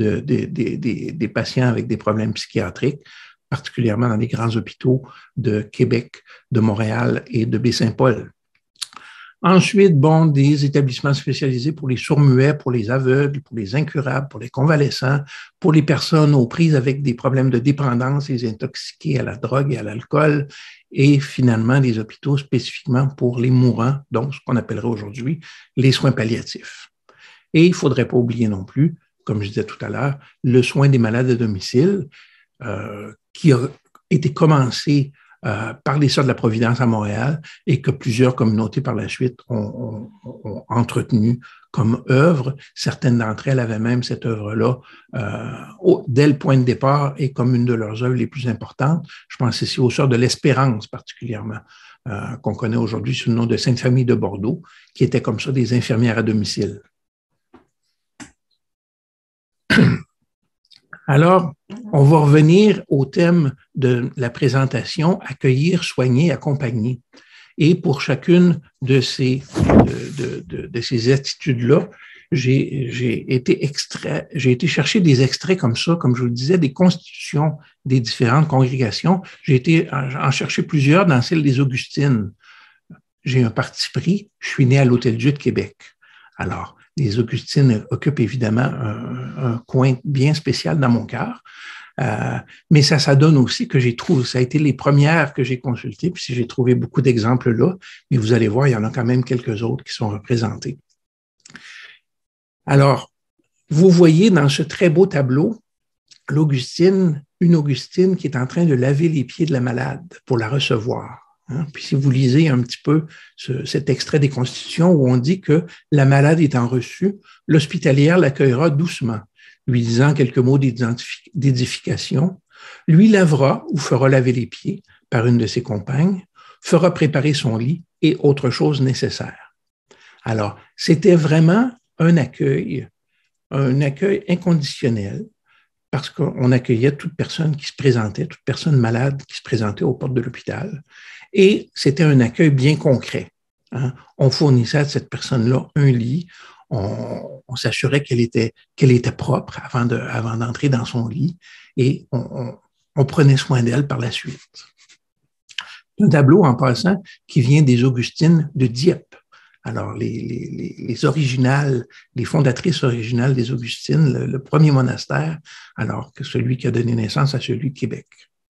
S1: des patients avec des problèmes psychiatriques, particulièrement dans les grands hôpitaux de Québec, de Montréal et de Baie-Saint-Paul. Ensuite, des établissements spécialisés pour les sourds-muets, pour les aveugles, pour les incurables, pour les convalescents, pour les personnes aux prises avec des problèmes de dépendance, les intoxiqués à la drogue et à l'alcool, et finalement des hôpitaux spécifiquement pour les mourants, donc ce qu'on appellerait aujourd'hui les soins palliatifs. Et il ne faudrait pas oublier non plus, comme je disais tout à l'heure, le soin des malades à domicile qui a été commencé par les Sœurs de la Providence à Montréal et que plusieurs communautés par la suite ont entretenu comme œuvre. Certaines d'entre elles avaient même cette œuvre-là dès le point de départ et comme une de leurs œuvres les plus importantes. Je pense ici aux Sœurs de l'Espérance particulièrement, qu'on connaît aujourd'hui sous le nom de Sainte-Famille de Bordeaux, qui étaient comme ça des infirmières à domicile. Alors, on va revenir au thème de la présentation, accueillir, soigner, accompagner. Et pour chacune de ces attitudes-là, j'ai été chercher des extraits comme ça, comme je vous le disais, des constitutions des différentes congrégations. J'ai été en chercher plusieurs dans celle des Augustines. J'ai un parti pris, je suis né à l'Hôtel-Dieu de Québec. Alors, les Augustines occupent évidemment un coin bien spécial dans mon cœur, mais ça donne aussi que ça a été les premières que j'ai consultées, puis j'ai trouvé beaucoup d'exemples là, mais vous allez voir, il y en a quand même quelques autres qui sont représentés. Alors, vous voyez dans ce très beau tableau, une Augustine qui est en train de laver les pieds de la malade pour la recevoir. Puis si vous lisez un petit peu cet extrait des Constitutions où on dit que la malade étant reçue, l'hospitalière l'accueillera doucement, lui disant quelques mots d'édification, lui lavera ou fera laver les pieds par une de ses compagnes, fera préparer son lit et autre chose nécessaire. Alors, c'était vraiment un accueil inconditionnel, parce qu'on accueillait toute personne qui se présentait, toute personne malade qui se présentait aux portes de l'hôpital. Et c'était un accueil bien concret. On fournissait à cette personne-là un lit, on s'assurait qu'elle était propre avant d'entrer dans son lit et on prenait soin d'elle par la suite. Un tableau, en passant, qui vient des Augustines de Dieppe. Alors, les originales, les fondatrices originales des Augustines, le premier monastère, alors que celui qui a donné naissance à celui de Québec.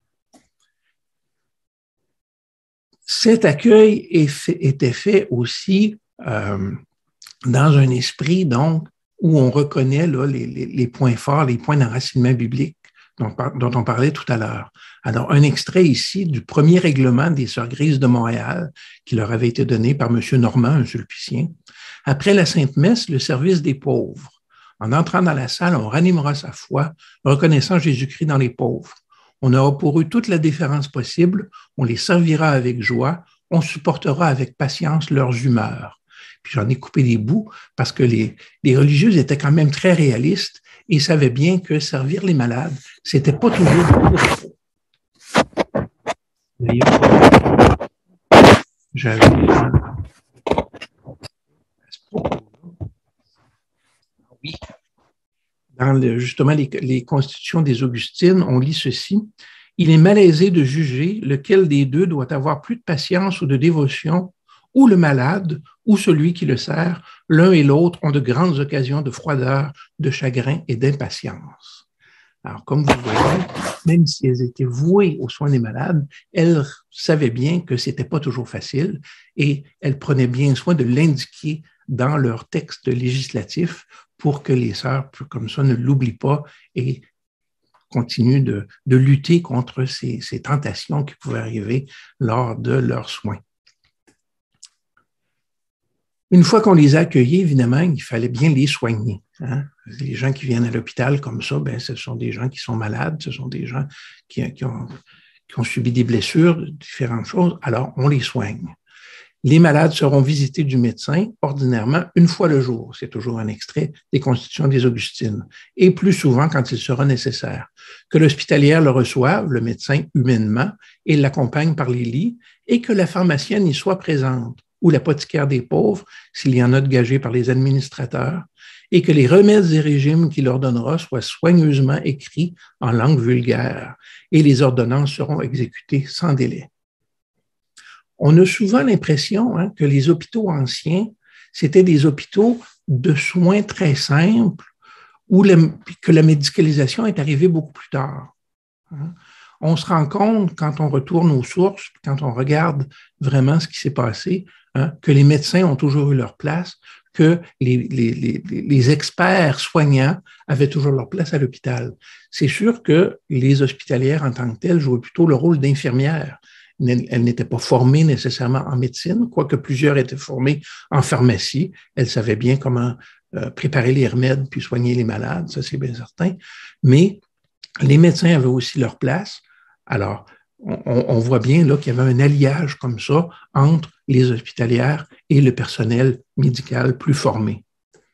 S1: Cet accueil était fait aussi dans un esprit, donc, où on reconnaît là, les points forts, les points d'enracinement biblique dont on parlait tout à l'heure. Alors, un extrait ici du premier règlement des Sœurs Grises de Montréal qui leur avait été donné par M. Normand, un sulpicien. Après la Sainte Messe, le service des pauvres. En entrant dans la salle, on ranimera sa foi, reconnaissant Jésus-Christ dans les pauvres. On aura pour eux toute la déférence possible, on les servira avec joie, on supportera avec patience leurs humeurs. Puis j'en ai coupé des bouts parce que les religieuses étaient quand même très réalistes et savaient bien que servir les malades, c'était pas toujours j'avais oui. Dans justement les constitutions des Augustines, on lit ceci. Il est malaisé de juger lequel des deux doit avoir plus de patience ou de dévotion, ou le malade, ou celui qui le sert. L'un et l'autre ont de grandes occasions de froideur, de chagrin et d'impatience. Alors, comme vous le voyez, même si elles étaient vouées aux soins des malades, elles savaient bien que c'était pas toujours facile et elles prenaient bien soin de l'indiquer dans leur texte législatif pour que les sœurs, comme ça, ne l'oublient pas et continuent de lutter contre ces tentations qui pouvaient arriver lors de leurs soins. Une fois qu'on les a accueillis, évidemment, il fallait bien les soigner. Les gens qui viennent à l'hôpital comme ça, ce sont des gens qui sont malades, ce sont des gens qui ont subi des blessures, différentes choses, alors on les soigne. Les malades seront visités du médecin ordinairement une fois le jour. C'est toujours un extrait des Constitutions des Augustines. Et plus souvent quand il sera nécessaire. Que l'hospitalière le reçoive, le médecin humainement, et l'accompagne par les lits, et que la pharmacienne y soit présente, ou l'apothicaire des pauvres, s'il y en a de gagés par les administrateurs, et que les remèdes et régimes qu'il ordonnera soient soigneusement écrits en langue vulgaire, et les ordonnances seront exécutées sans délai. On a souvent l'impression que les hôpitaux anciens, c'était des hôpitaux de soins très simples où que la médicalisation est arrivée beaucoup plus tard. On se rend compte, quand on retourne aux sources, quand on regarde vraiment ce qui s'est passé, que les médecins ont toujours eu leur place, que les experts soignants avaient toujours leur place à l'hôpital. C'est sûr que les hospitalières en tant que telles jouaient plutôt le rôle d'infirmières. elle n'était pas formée nécessairement en médecine, quoique plusieurs étaient formés en pharmacie. Elle savait bien comment préparer les remèdes puis soigner les malades, ça c'est bien certain. Mais les médecins avaient aussi leur place. Alors, on voit bien là qu'il y avait un alliage comme ça entre les hospitalières et le personnel médical plus formé.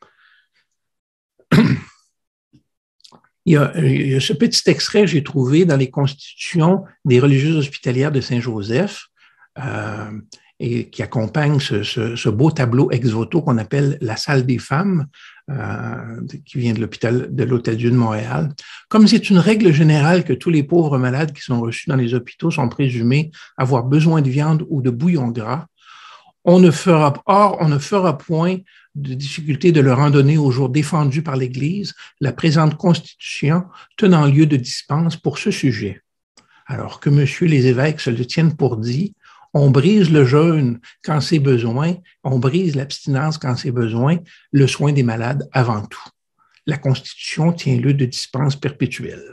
S1: Il y a ce petit extrait que j'ai trouvé dans les constitutions des religieuses hospitalières de Saint-Joseph et qui accompagne ce beau tableau ex-voto qu'on appelle la salle des femmes, qui vient de l'Hôtel-Dieu de Montréal. Comme c'est une règle générale que tous les pauvres malades qui sont reçus dans les hôpitaux sont présumés avoir besoin de viande ou de bouillon gras, on ne fera point de difficulté de leur en donner au jour défendu par l'Église, la présente Constitution tenant lieu de dispense pour ce sujet. Alors que messieurs les évêques se le tiennent pour dit, on brise le jeûne quand c'est besoin, on brise l'abstinence quand c'est besoin, le soin des malades avant tout. La Constitution tient lieu de dispense perpétuelle.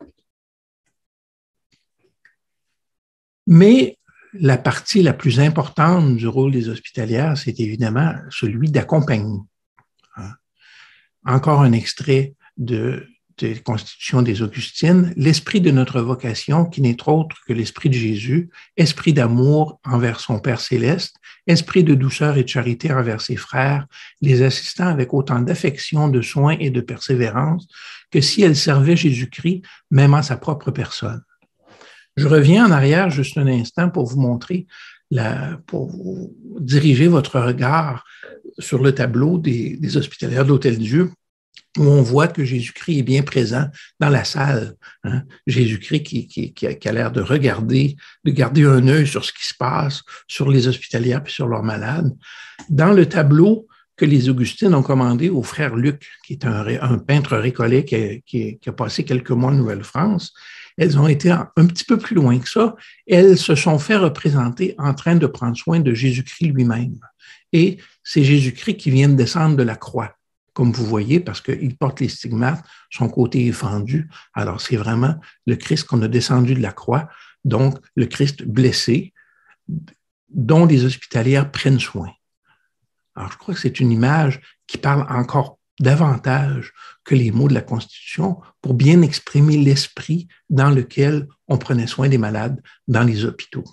S1: Mais la partie la plus importante du rôle des hospitalières, c'est évidemment celui d'accompagner. Encore un extrait de Constitution des Augustines, l'esprit de notre vocation qui n'est autre que l'esprit de Jésus, esprit d'amour envers son Père céleste, esprit de douceur et de charité envers ses frères, les assistant avec autant d'affection, de soin et de persévérance que si elle servait Jésus-Christ, même en sa propre personne. Je reviens en arrière juste un instant pour vous montrer, pour vous diriger votre regard sur le tableau des hospitalières de l'Hôtel-Dieu, où on voit que Jésus-Christ est bien présent dans la salle. Hein? Jésus-Christ qui a l'air de garder un œil sur ce qui se passe, sur les hospitalières et sur leurs malades. Dans le tableau que les Augustines ont commandé au frère Luc, qui est un peintre récollet qui a passé quelques mois en Nouvelle-France, elles ont été un petit peu plus loin que ça. Elles se sont fait représenter en train de prendre soin de Jésus-Christ lui-même. Et c'est Jésus-Christ qui vient de descendre de la croix, comme vous voyez, parce qu'il porte les stigmates, son côté est fendu. Alors, c'est vraiment le Christ qu'on a descendu de la croix, donc le Christ blessé, dont les hospitalières prennent soin. Alors, je crois que c'est une image qui parle encore davantage que les mots de la Constitution pour bien exprimer l'esprit dans lequel on prenait soin des malades dans les hôpitaux.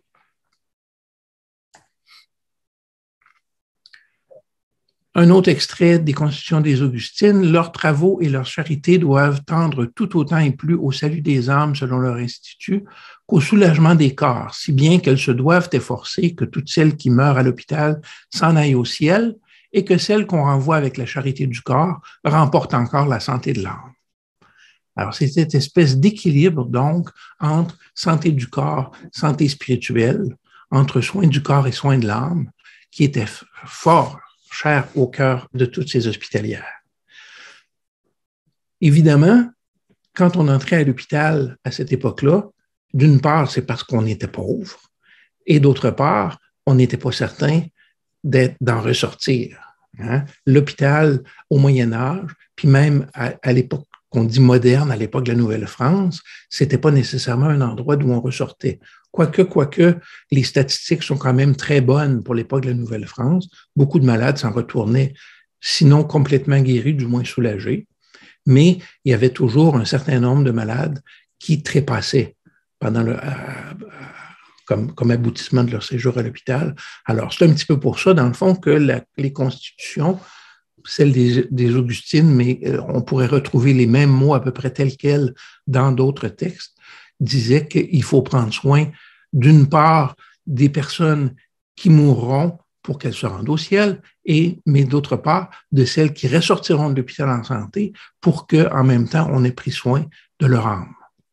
S1: Un autre extrait des Constitutions des Augustines, leurs travaux et leur charité doivent tendre tout autant et plus au salut des âmes selon leur institut qu'au soulagement des corps, si bien qu'elles se doivent efforcer que toutes celles qui meurent à l'hôpital s'en aillent au ciel et que celles qu'on renvoie avec la charité du corps remportent encore la santé de l'âme. Alors, c'est cette espèce d'équilibre, donc, entre santé du corps, santé spirituelle, entre soins du corps et soins de l'âme, qui était fort cher au cœur de toutes ces hospitalières. Évidemment, quand on entrait à l'hôpital à cette époque-là, d'une part, c'est parce qu'on était pauvre, et d'autre part, on n'était pas certain d'en ressortir. Hein? L'hôpital au Moyen Âge, puis même à l'époque qu'on dit moderne, à l'époque de la Nouvelle-France, c'était pas nécessairement un endroit d'où on ressortait. Quoique, les statistiques sont quand même très bonnes pour l'époque de la Nouvelle-France. Beaucoup de malades s'en retournaient, sinon complètement guéris, du moins soulagés. Mais il y avait toujours un certain nombre de malades qui trépassaient pendant comme aboutissement de leur séjour à l'hôpital. Alors, c'est un petit peu pour ça, dans le fond, que les constitutions, celles des Augustines, mais on pourrait retrouver les mêmes mots à peu près tels quels dans d'autres textes, disaient qu'il faut prendre soin, d'une part, des personnes qui mourront pour qu'elles se rendent au ciel, mais d'autre part, de celles qui ressortiront de l'hôpital en santé pour qu'en même temps, on ait pris soin de leur âme.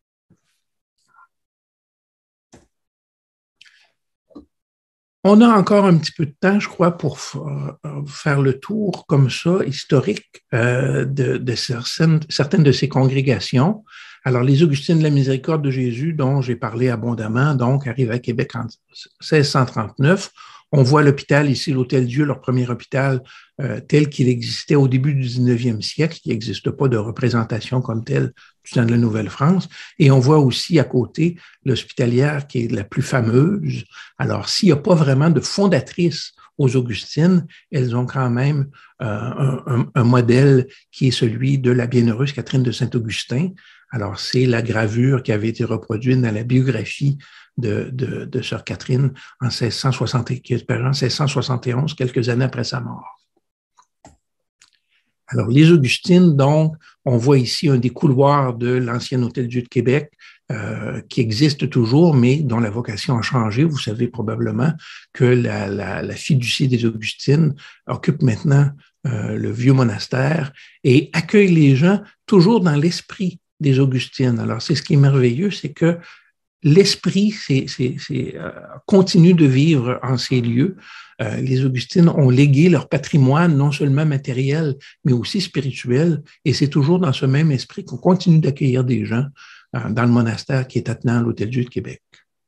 S1: On a encore un petit peu de temps, je crois, pour faire le tour comme ça, historique, de certaines de ces congrégations. Alors, les Augustines de la Miséricorde de Jésus, dont j'ai parlé abondamment, donc arrivent à Québec en 1639, On voit l'hôpital ici, l'Hôtel-Dieu, leur premier hôpital tel qu'il existait au début du 19e siècle. Il n'existe pas de représentation comme telle du temps de la Nouvelle-France. Et on voit aussi à côté l'hospitalière qui est la plus fameuse. Alors, s'il n'y a pas vraiment de fondatrice aux Augustines, elles ont quand même un modèle qui est celui de la bienheureuse Catherine de Saint-Augustin. Alors, c'est la gravure qui avait été reproduite dans la biographie de sœur Catherine en 1671, quelques années après sa mort. Alors, les Augustines, donc, on voit ici un des couloirs de l'ancien Hôtel-Dieu de Québec qui existe toujours, mais dont la vocation a changé. Vous savez probablement que la fiducie des Augustines occupe maintenant le vieux monastère et accueille les gens toujours dans l'esprit des Augustines. Alors, c'est ce qui est merveilleux, c'est que l'esprit continue de vivre en ces lieux. Les Augustines ont légué leur patrimoine, non seulement matériel, mais aussi spirituel, et c'est toujours dans ce même esprit qu'on continue d'accueillir des gens dans le monastère qui est attenant à l'Hôtel-Dieu de Québec.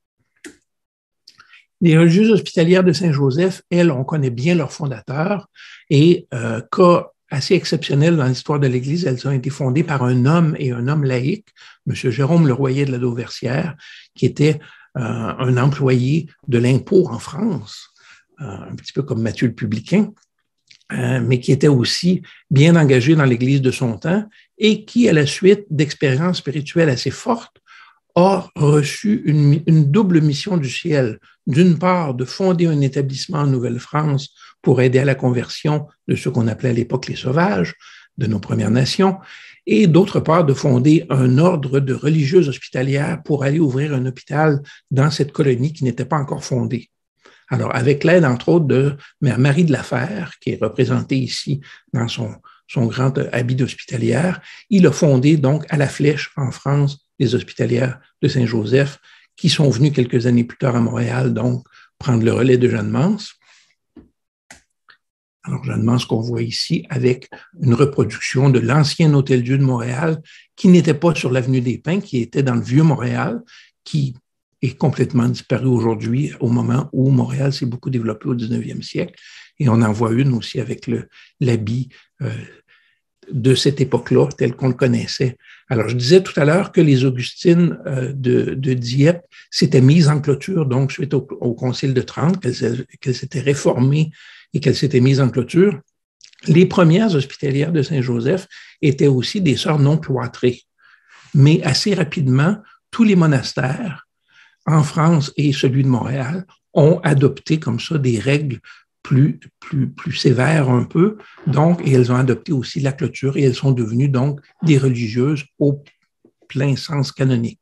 S1: Les religieuses hospitalières de Saint-Joseph, elles, on connaît bien leur fondateur, et cas assez exceptionnel dans l'histoire de l'Église, elles ont été fondées par un homme et un homme laïque, M. Jérôme Leroyer de la Dauversière, qui était un employé de l'impôt en France, un petit peu comme Matthieu le publicain, mais qui était aussi bien engagé dans l'Église de son temps et qui, à la suite d'expériences spirituelles assez fortes, a reçu une double mission du ciel. D'une part, de fonder un établissement en Nouvelle-France pour aider à la conversion de ce qu'on appelait à l'époque les sauvages, de nos Premières Nations, et d'autre part, de fonder un ordre de religieuses hospitalières pour aller ouvrir un hôpital dans cette colonie qui n'était pas encore fondée. Alors, avec l'aide, entre autres, de Mère Marie de la Fère, qui est représentée ici dans son grand habit d'hospitalière, il a fondé donc à la Flèche, en France, les hospitalières de Saint-Joseph, qui sont venues quelques années plus tard à Montréal, donc prendre le relais de Jeanne Mance. Alors, Jeanne Mance qu'on voit ici avec une reproduction de l'ancien Hôtel-Dieu de Montréal, qui n'était pas sur l'avenue des Pins, qui était dans le vieux Montréal, qui est complètement disparu aujourd'hui au moment où Montréal s'est beaucoup développé au 19e siècle. Et on en voit une aussi avec l'habit de cette époque-là, tel qu'on le connaissait. Alors, je disais tout à l'heure que les Augustines de Dieppe s'étaient mises en clôture, donc suite au Concile de Trente, qu'elles s'étaient réformées et qu'elles s'étaient mises en clôture. Les premières hospitalières de Saint-Joseph étaient aussi des sœurs non cloîtrées. Mais assez rapidement, tous les monastères, en France et celui de Montréal, ont adopté comme ça des règles plus sévères un peu, donc, et elles ont adopté aussi la clôture et elles sont devenues donc des religieuses au plein sens canonique.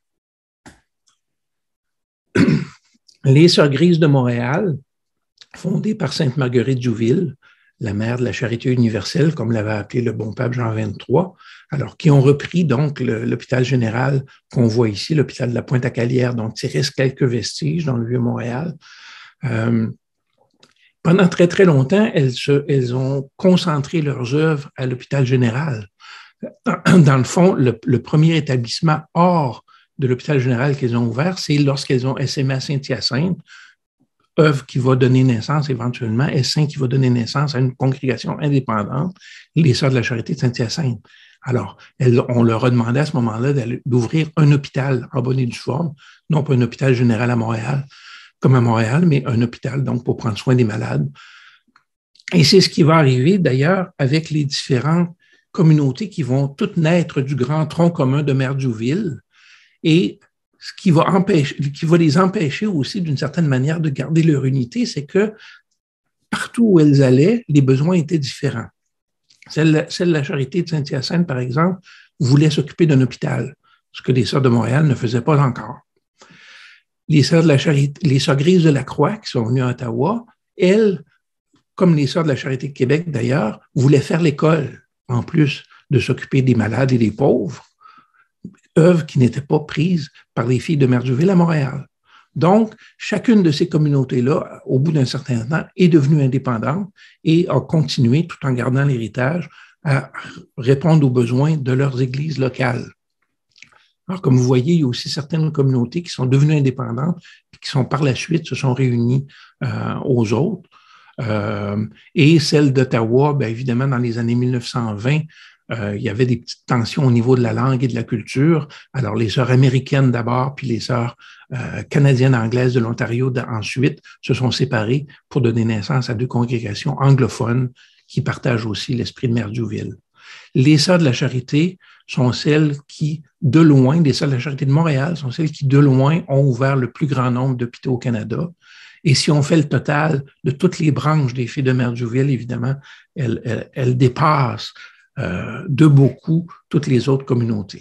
S1: Les Sœurs Grises de Montréal, fondées par Sainte Marguerite Jouville, la mère de la charité universelle, comme l'avait appelé le bon pape Jean XXIII, alors qui ont repris donc l'hôpital général qu'on voit ici, l'hôpital de la Pointe-à-Calière, dont il reste quelques vestiges dans le Vieux-Montréal. Pendant très, très longtemps, elles ont concentré leurs œuvres à l'hôpital général. Dans le fond, le premier établissement hors de l'hôpital général qu'elles ont ouvert, c'est lorsqu'elles ont essaimé à Saint-Hyacinthe, œuvre qui va donner naissance éventuellement, Essaim qui va donner naissance à une congrégation indépendante, les Sœurs de la Charité de Saint-Hyacinthe. Alors, on leur a demandé à ce moment-là d'ouvrir un hôpital en bonne et due forme, non pas un hôpital général à Montréal, comme à Montréal, mais un hôpital donc pour prendre soin des malades. Et c'est ce qui va arriver d'ailleurs avec les différentes communautés qui vont toutes naître du grand tronc commun de Mère-Jouville et ce qui va les empêcher aussi d'une certaine manière de garder leur unité, c'est que partout où elles allaient, les besoins étaient différents. Celle de la Charité de Saint-Hyacinthe, par exemple, voulait s'occuper d'un hôpital, ce que les Sœurs de Montréal ne faisaient pas encore. Les Sœurs de la Charité, les Sœurs Grises de la Croix, qui sont venues à Ottawa, elles, comme les Sœurs de la Charité de Québec d'ailleurs, voulaient faire l'école, en plus de s'occuper des malades et des pauvres, œuvre qui n'était pas prise par les filles de Mère-Jouville à Montréal. Donc, chacune de ces communautés-là, au bout d'un certain temps, est devenue indépendante et a continué, tout en gardant l'héritage, à répondre aux besoins de leurs églises locales. Alors, comme vous voyez, il y a aussi certaines communautés qui sont devenues indépendantes et qui sont par la suite se sont réunis aux autres. Et celle d'Ottawa, bien évidemment, dans les années 1920, il y avait des petites tensions au niveau de la langue et de la culture. Alors, les sœurs américaines d'abord, puis les sœurs canadiennes-anglaises de l'Ontario ensuite se sont séparées pour donner naissance à deux congrégations anglophones qui partagent aussi l'esprit de Mère Diouville. Les Sœurs de la Charité sont celles qui, de loin, les Sœurs de la Charité de Montréal sont celles qui, de loin, ont ouvert le plus grand nombre d'hôpitaux au Canada. Et si on fait le total de toutes les branches des Filles de Mère Diouville, évidemment, elles dépassent de beaucoup toutes les autres communautés.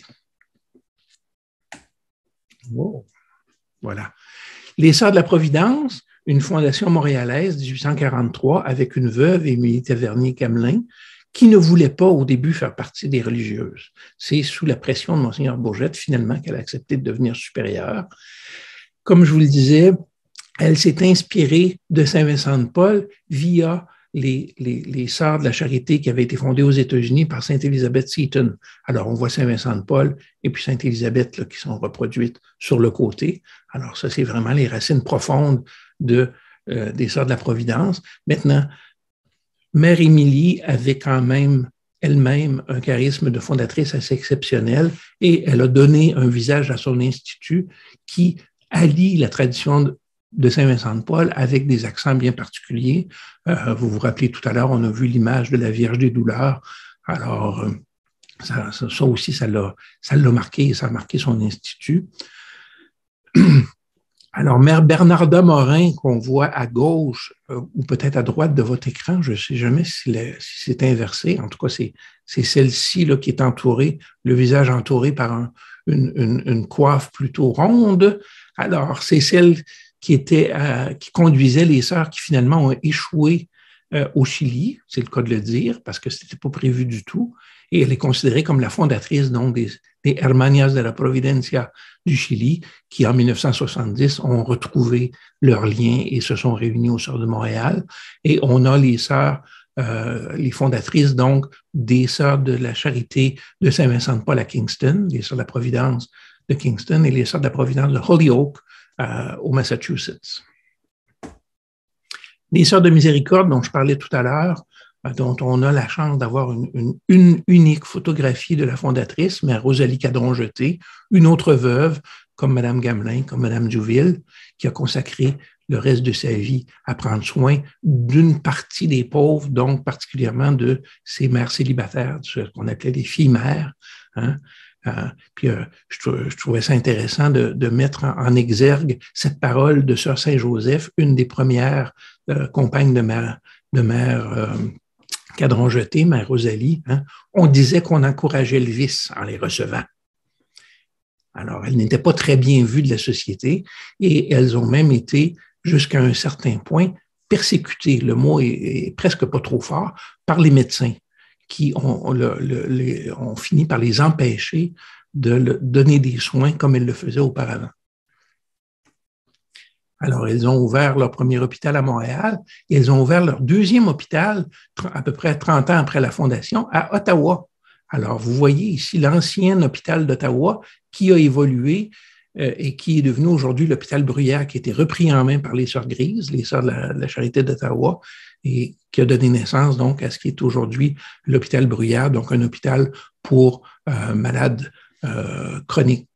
S1: Wow. Voilà. Les Sœurs de la Providence, une fondation montréalaise, 1843, avec une veuve, Émilie Tavernier-Camelin, qui ne voulait pas au début faire partie des religieuses. C'est sous la pression de Monseigneur Bourgette, finalement, qu'elle a accepté de devenir supérieure. Comme je vous le disais, elle s'est inspirée de Saint-Vincent-de-Paul via les Sœurs de la Charité qui avaient été fondées aux États-Unis par Sainte Elizabeth Seton. Alors, on voit Saint-Vincent-de-Paul et puis Sainte Élisabeth là, qui sont reproduites sur le côté. Alors, ça, c'est vraiment les racines profondes des Sœurs de la Providence. Maintenant, Mère Émilie avait quand même elle-même un charisme de fondatrice assez exceptionnel et elle a donné un visage à son institut qui allie la tradition de Saint-Vincent-de-Paul avec des accents bien particuliers. Vous vous rappelez tout à l'heure, on a vu l'image de la Vierge des Douleurs. Alors, ça aussi, ça l'a marqué, ça a marqué son institut. Alors, Mère Bernarda Morin, qu'on voit à gauche ou peut-être à droite de votre écran, je ne sais jamais si c'est inversé. En tout cas, c'est celle-ci là, qui est entourée, le visage entouré par une coiffe plutôt ronde. Alors, c'est celle qui conduisait les sœurs qui finalement ont échoué au Chili, c'est le cas de le dire, parce que ce n'était pas prévu du tout. Et elle est considérée comme la fondatrice donc, des Hermanias de la Providencia du Chili, qui en 1970 ont retrouvé leurs liens et se sont réunis aux Sœurs de Montréal. Et on a les sœurs, les fondatrices donc des Sœurs de la Charité de Saint-Vincent-de-Paul à Kingston, les Sœurs de la Providence de Kingston et les Sœurs de la Providence de Holyoke au Massachusetts. Les Sœurs de Miséricorde dont je parlais tout à l'heure, dont on a la chance d'avoir une unique photographie de la fondatrice, Mère Rosalie Cadron-Jeté, une autre veuve, comme Mme Gamelin, comme Mme Diouville, qui a consacré le reste de sa vie à prendre soin d'une partie des pauvres, donc particulièrement de ces mères célibataires, ce qu'on appelait les filles-mères. Hein. Je trouvais ça intéressant de mettre en exergue cette parole de Sœur Saint-Joseph, une des premières compagnes de Mère Cadron-Jeté, Mère Rosalie. Hein. On disait qu'on encourageait le vice en les recevant. Alors, elles n'étaient pas très bien vues de la société et elles ont même été, jusqu'à un certain point, persécutées, le mot est presque pas trop fort, par les médecins qui ont fini par les empêcher de donner des soins comme elles le faisaient auparavant. Alors, elles ont ouvert leur premier hôpital à Montréal et elles ont ouvert leur deuxième hôpital à peu près 30 ans après la fondation à Ottawa. Alors, vous voyez ici l'ancien hôpital d'Ottawa qui a évolué et qui est devenu aujourd'hui l'hôpital Bruyère, qui a été repris en main par les Sœurs Grises, les Sœurs de la Charité d'Ottawa, et qui a donné naissance donc à ce qui est aujourd'hui l'hôpital Bruyère, donc un hôpital pour malades chroniques.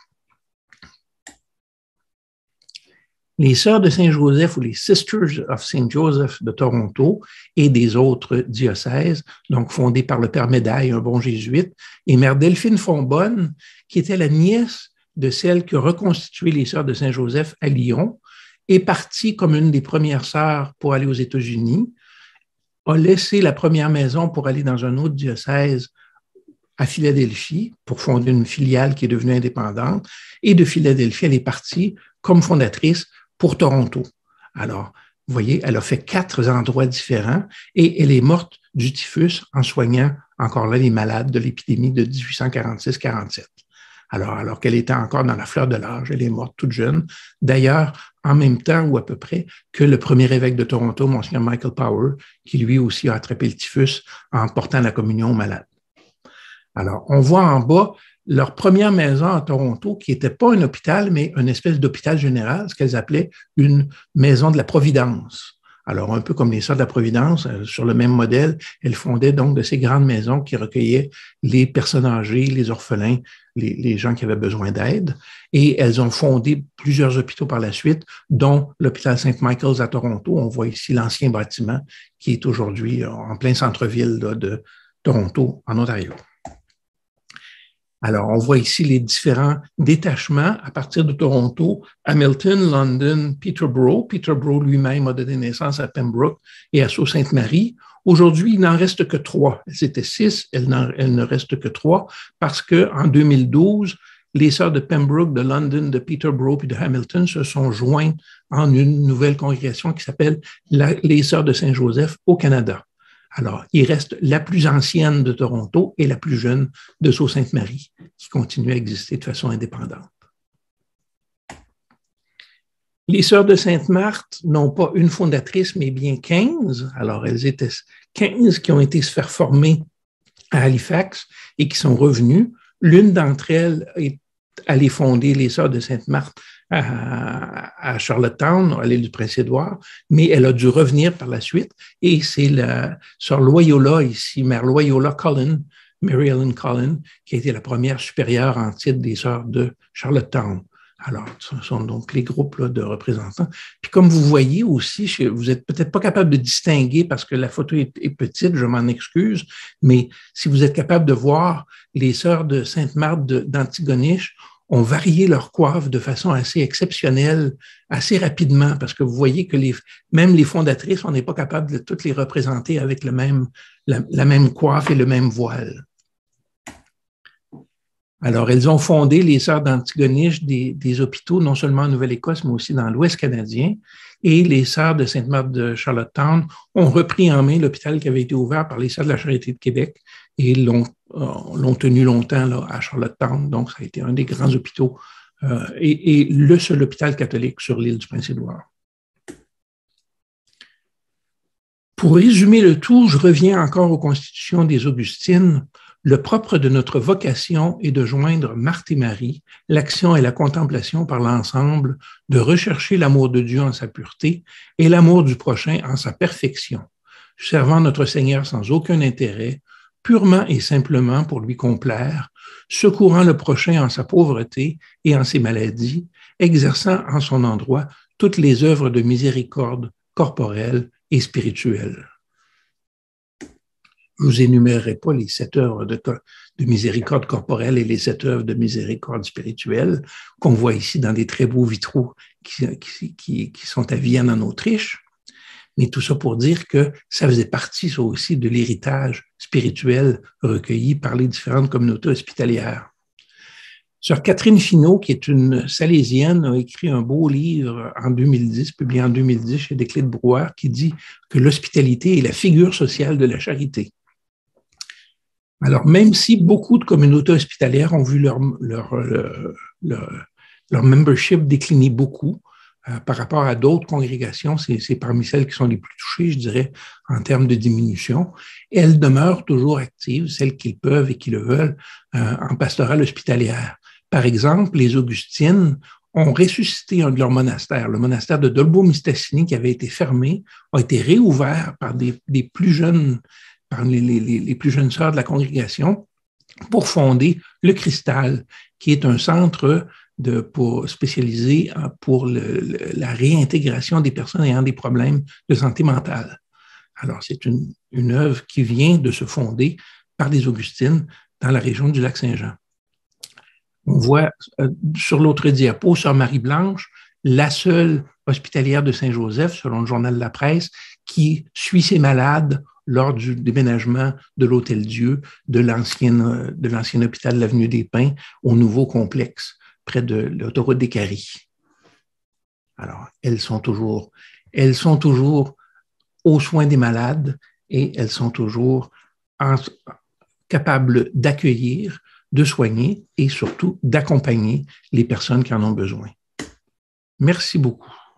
S1: Les Sœurs de Saint-Joseph ou les Sisters of Saint Joseph de Toronto et des autres diocèses, donc fondées par le Père Médaille, un bon jésuite, et Mère Delphine Fonbonne, qui était la nièce de celle qui a reconstitué les Sœurs de Saint-Joseph à Lyon, est partie comme une des premières sœurs pour aller aux États-Unis, a laissé la première maison pour aller dans un autre diocèse à Philadelphie pour fonder une filiale qui est devenue indépendante, et de Philadelphie, elle est partie comme fondatrice pour Toronto. Alors, vous voyez, elle a fait 4 endroits différents et elle est morte du typhus en soignant encore là les malades de l'épidémie de 1846-47. Alors qu'elle était encore dans la fleur de l'âge, elle est morte toute jeune. D'ailleurs, en même temps ou à peu près que le premier évêque de Toronto, Monseigneur Michael Power, qui lui aussi a attrapé le typhus en portant la communion aux malades. Alors, on voit en bas leur première maison à Toronto, qui n'était pas un hôpital, mais une espèce d'hôpital général, ce qu'elles appelaient une maison de la Providence. Alors, un peu comme les Sœurs de la Providence, sur le même modèle, elles fondaient donc de ces grandes maisons qui recueillaient les personnes âgées, les orphelins, les gens qui avaient besoin d'aide. Et elles ont fondé plusieurs hôpitaux par la suite, dont l'hôpital St. Michael's à Toronto. On voit ici l'ancien bâtiment qui est aujourd'hui en plein centre-ville de Toronto, en Ontario. Alors, on voit ici les différents détachements à partir de Toronto, Hamilton, London, Peterborough. Peterborough lui-même a donné naissance à Pembroke et à Sault-Sainte-Marie. Aujourd'hui, il n'en reste que 3. Elles étaient 6, elles ne restent que 3 parce qu'en 2012, les sœurs de Pembroke, de London, de Peterborough et de Hamilton se sont jointes en une nouvelle congrégation qui s'appelle les Sœurs de Saint-Joseph au Canada. Alors, il reste la plus ancienne de Toronto et la plus jeune de Sault-Sainte-Marie, qui continue à exister de façon indépendante. Les Sœurs de Sainte-Marthe n'ont pas une fondatrice, mais bien 15. Alors, elles étaient 15 qui ont été se faire former à Halifax et qui sont revenues. L'une d'entre elles est allée fonder les Sœurs de Sainte-Marthe à Charlottetown, à l'île du Prince-Édouard, mais elle a dû revenir par la suite et c'est la sœur Loyola ici, Mère Loyola Cullen, Mary Ellen Cullen, qui a été la première supérieure en titre des Sœurs de Charlottetown. Alors, ce sont donc les groupes là, de représentants. Puis comme vous voyez aussi, vous n'êtes peut-être pas capable de distinguer parce que la photo est petite, je m'en excuse, mais si vous êtes capable de voir les Sœurs de Sainte-Marthe d'Antigonish ont varié leur coiffe de façon assez exceptionnelle, assez rapidement, parce que vous voyez que même les fondatrices, on n'est pas capable de toutes les représenter avec la même coiffe et le même voile. Alors, elles ont fondé les Sœurs d'Antigonish des hôpitaux, non seulement en Nouvelle-Écosse, mais aussi dans l'Ouest canadien. Et les Sœurs de Sainte-Marthe de Charlottetown ont repris en main l'hôpital qui avait été ouvert par les Sœurs de la Charité de Québec et l'ont tenu longtemps là, à Charlottetown. Donc, ça a été un des grands hôpitaux et le seul hôpital catholique sur l'île du Prince-Édouard. Pour résumer le tout, je reviens encore aux constitutions des Augustines. Le propre de notre vocation est de joindre Marthe et Marie, l'action et la contemplation par l'ensemble, de rechercher l'amour de Dieu en sa pureté et l'amour du prochain en sa perfection, servant notre Seigneur sans aucun intérêt, purement et simplement pour lui complaire, secourant le prochain en sa pauvreté et en ses maladies, exerçant en son endroit toutes les œuvres de miséricorde corporelle et spirituelle. Je ne vous énumérerai pas les 7 œuvres de miséricorde corporelle et les 7 œuvres de miséricorde spirituelle qu'on voit ici dans des très beaux vitraux qui sont à Vienne en Autriche. Mais tout ça pour dire que ça faisait partie ça aussi de l'héritage spirituel recueilli par les différentes communautés hospitalières. Sœur Catherine Finot, qui est une Salésienne, a écrit un beau livre en 2010, publié en 2010 chez Desclés de Brouwer, qui dit que l'hospitalité est la figure sociale de la charité. Alors, même si beaucoup de communautés hospitalières ont vu leur membership décliner beaucoup par rapport à d'autres congrégations, c'est parmi celles qui sont les plus touchées, je dirais, en termes de diminution, elles demeurent toujours actives, celles qui peuvent et qui le veulent, en pastorale hospitalière. Par exemple, les Augustines ont ressuscité un de leurs monastères. Le monastère de Dolbeau-Mistassini, qui avait été fermé, a été réouvert par des plus jeunes, par les plus jeunes sœurs de la congrégation pour fonder le Cristal, qui est un centre spécialisé pour la réintégration des personnes ayant des problèmes de santé mentale. Alors, c'est une œuvre qui vient de se fonder par des Augustines dans la région du Lac-Saint-Jean. On voit sur l'autre diapo, Sœur Marie-Blanche, la seule hospitalière de Saint-Joseph, selon le journal de la presse, qui suit ses malades lors du déménagement de l'Hôtel-Dieu de l'ancien hôpital de l'Avenue des Pins au nouveau complexe près de l'autoroute des Caries. Alors, elles sont toujours aux soins des malades et elles sont toujours capables d'accueillir, de soigner et surtout d'accompagner les personnes qui en ont besoin. Merci beaucoup.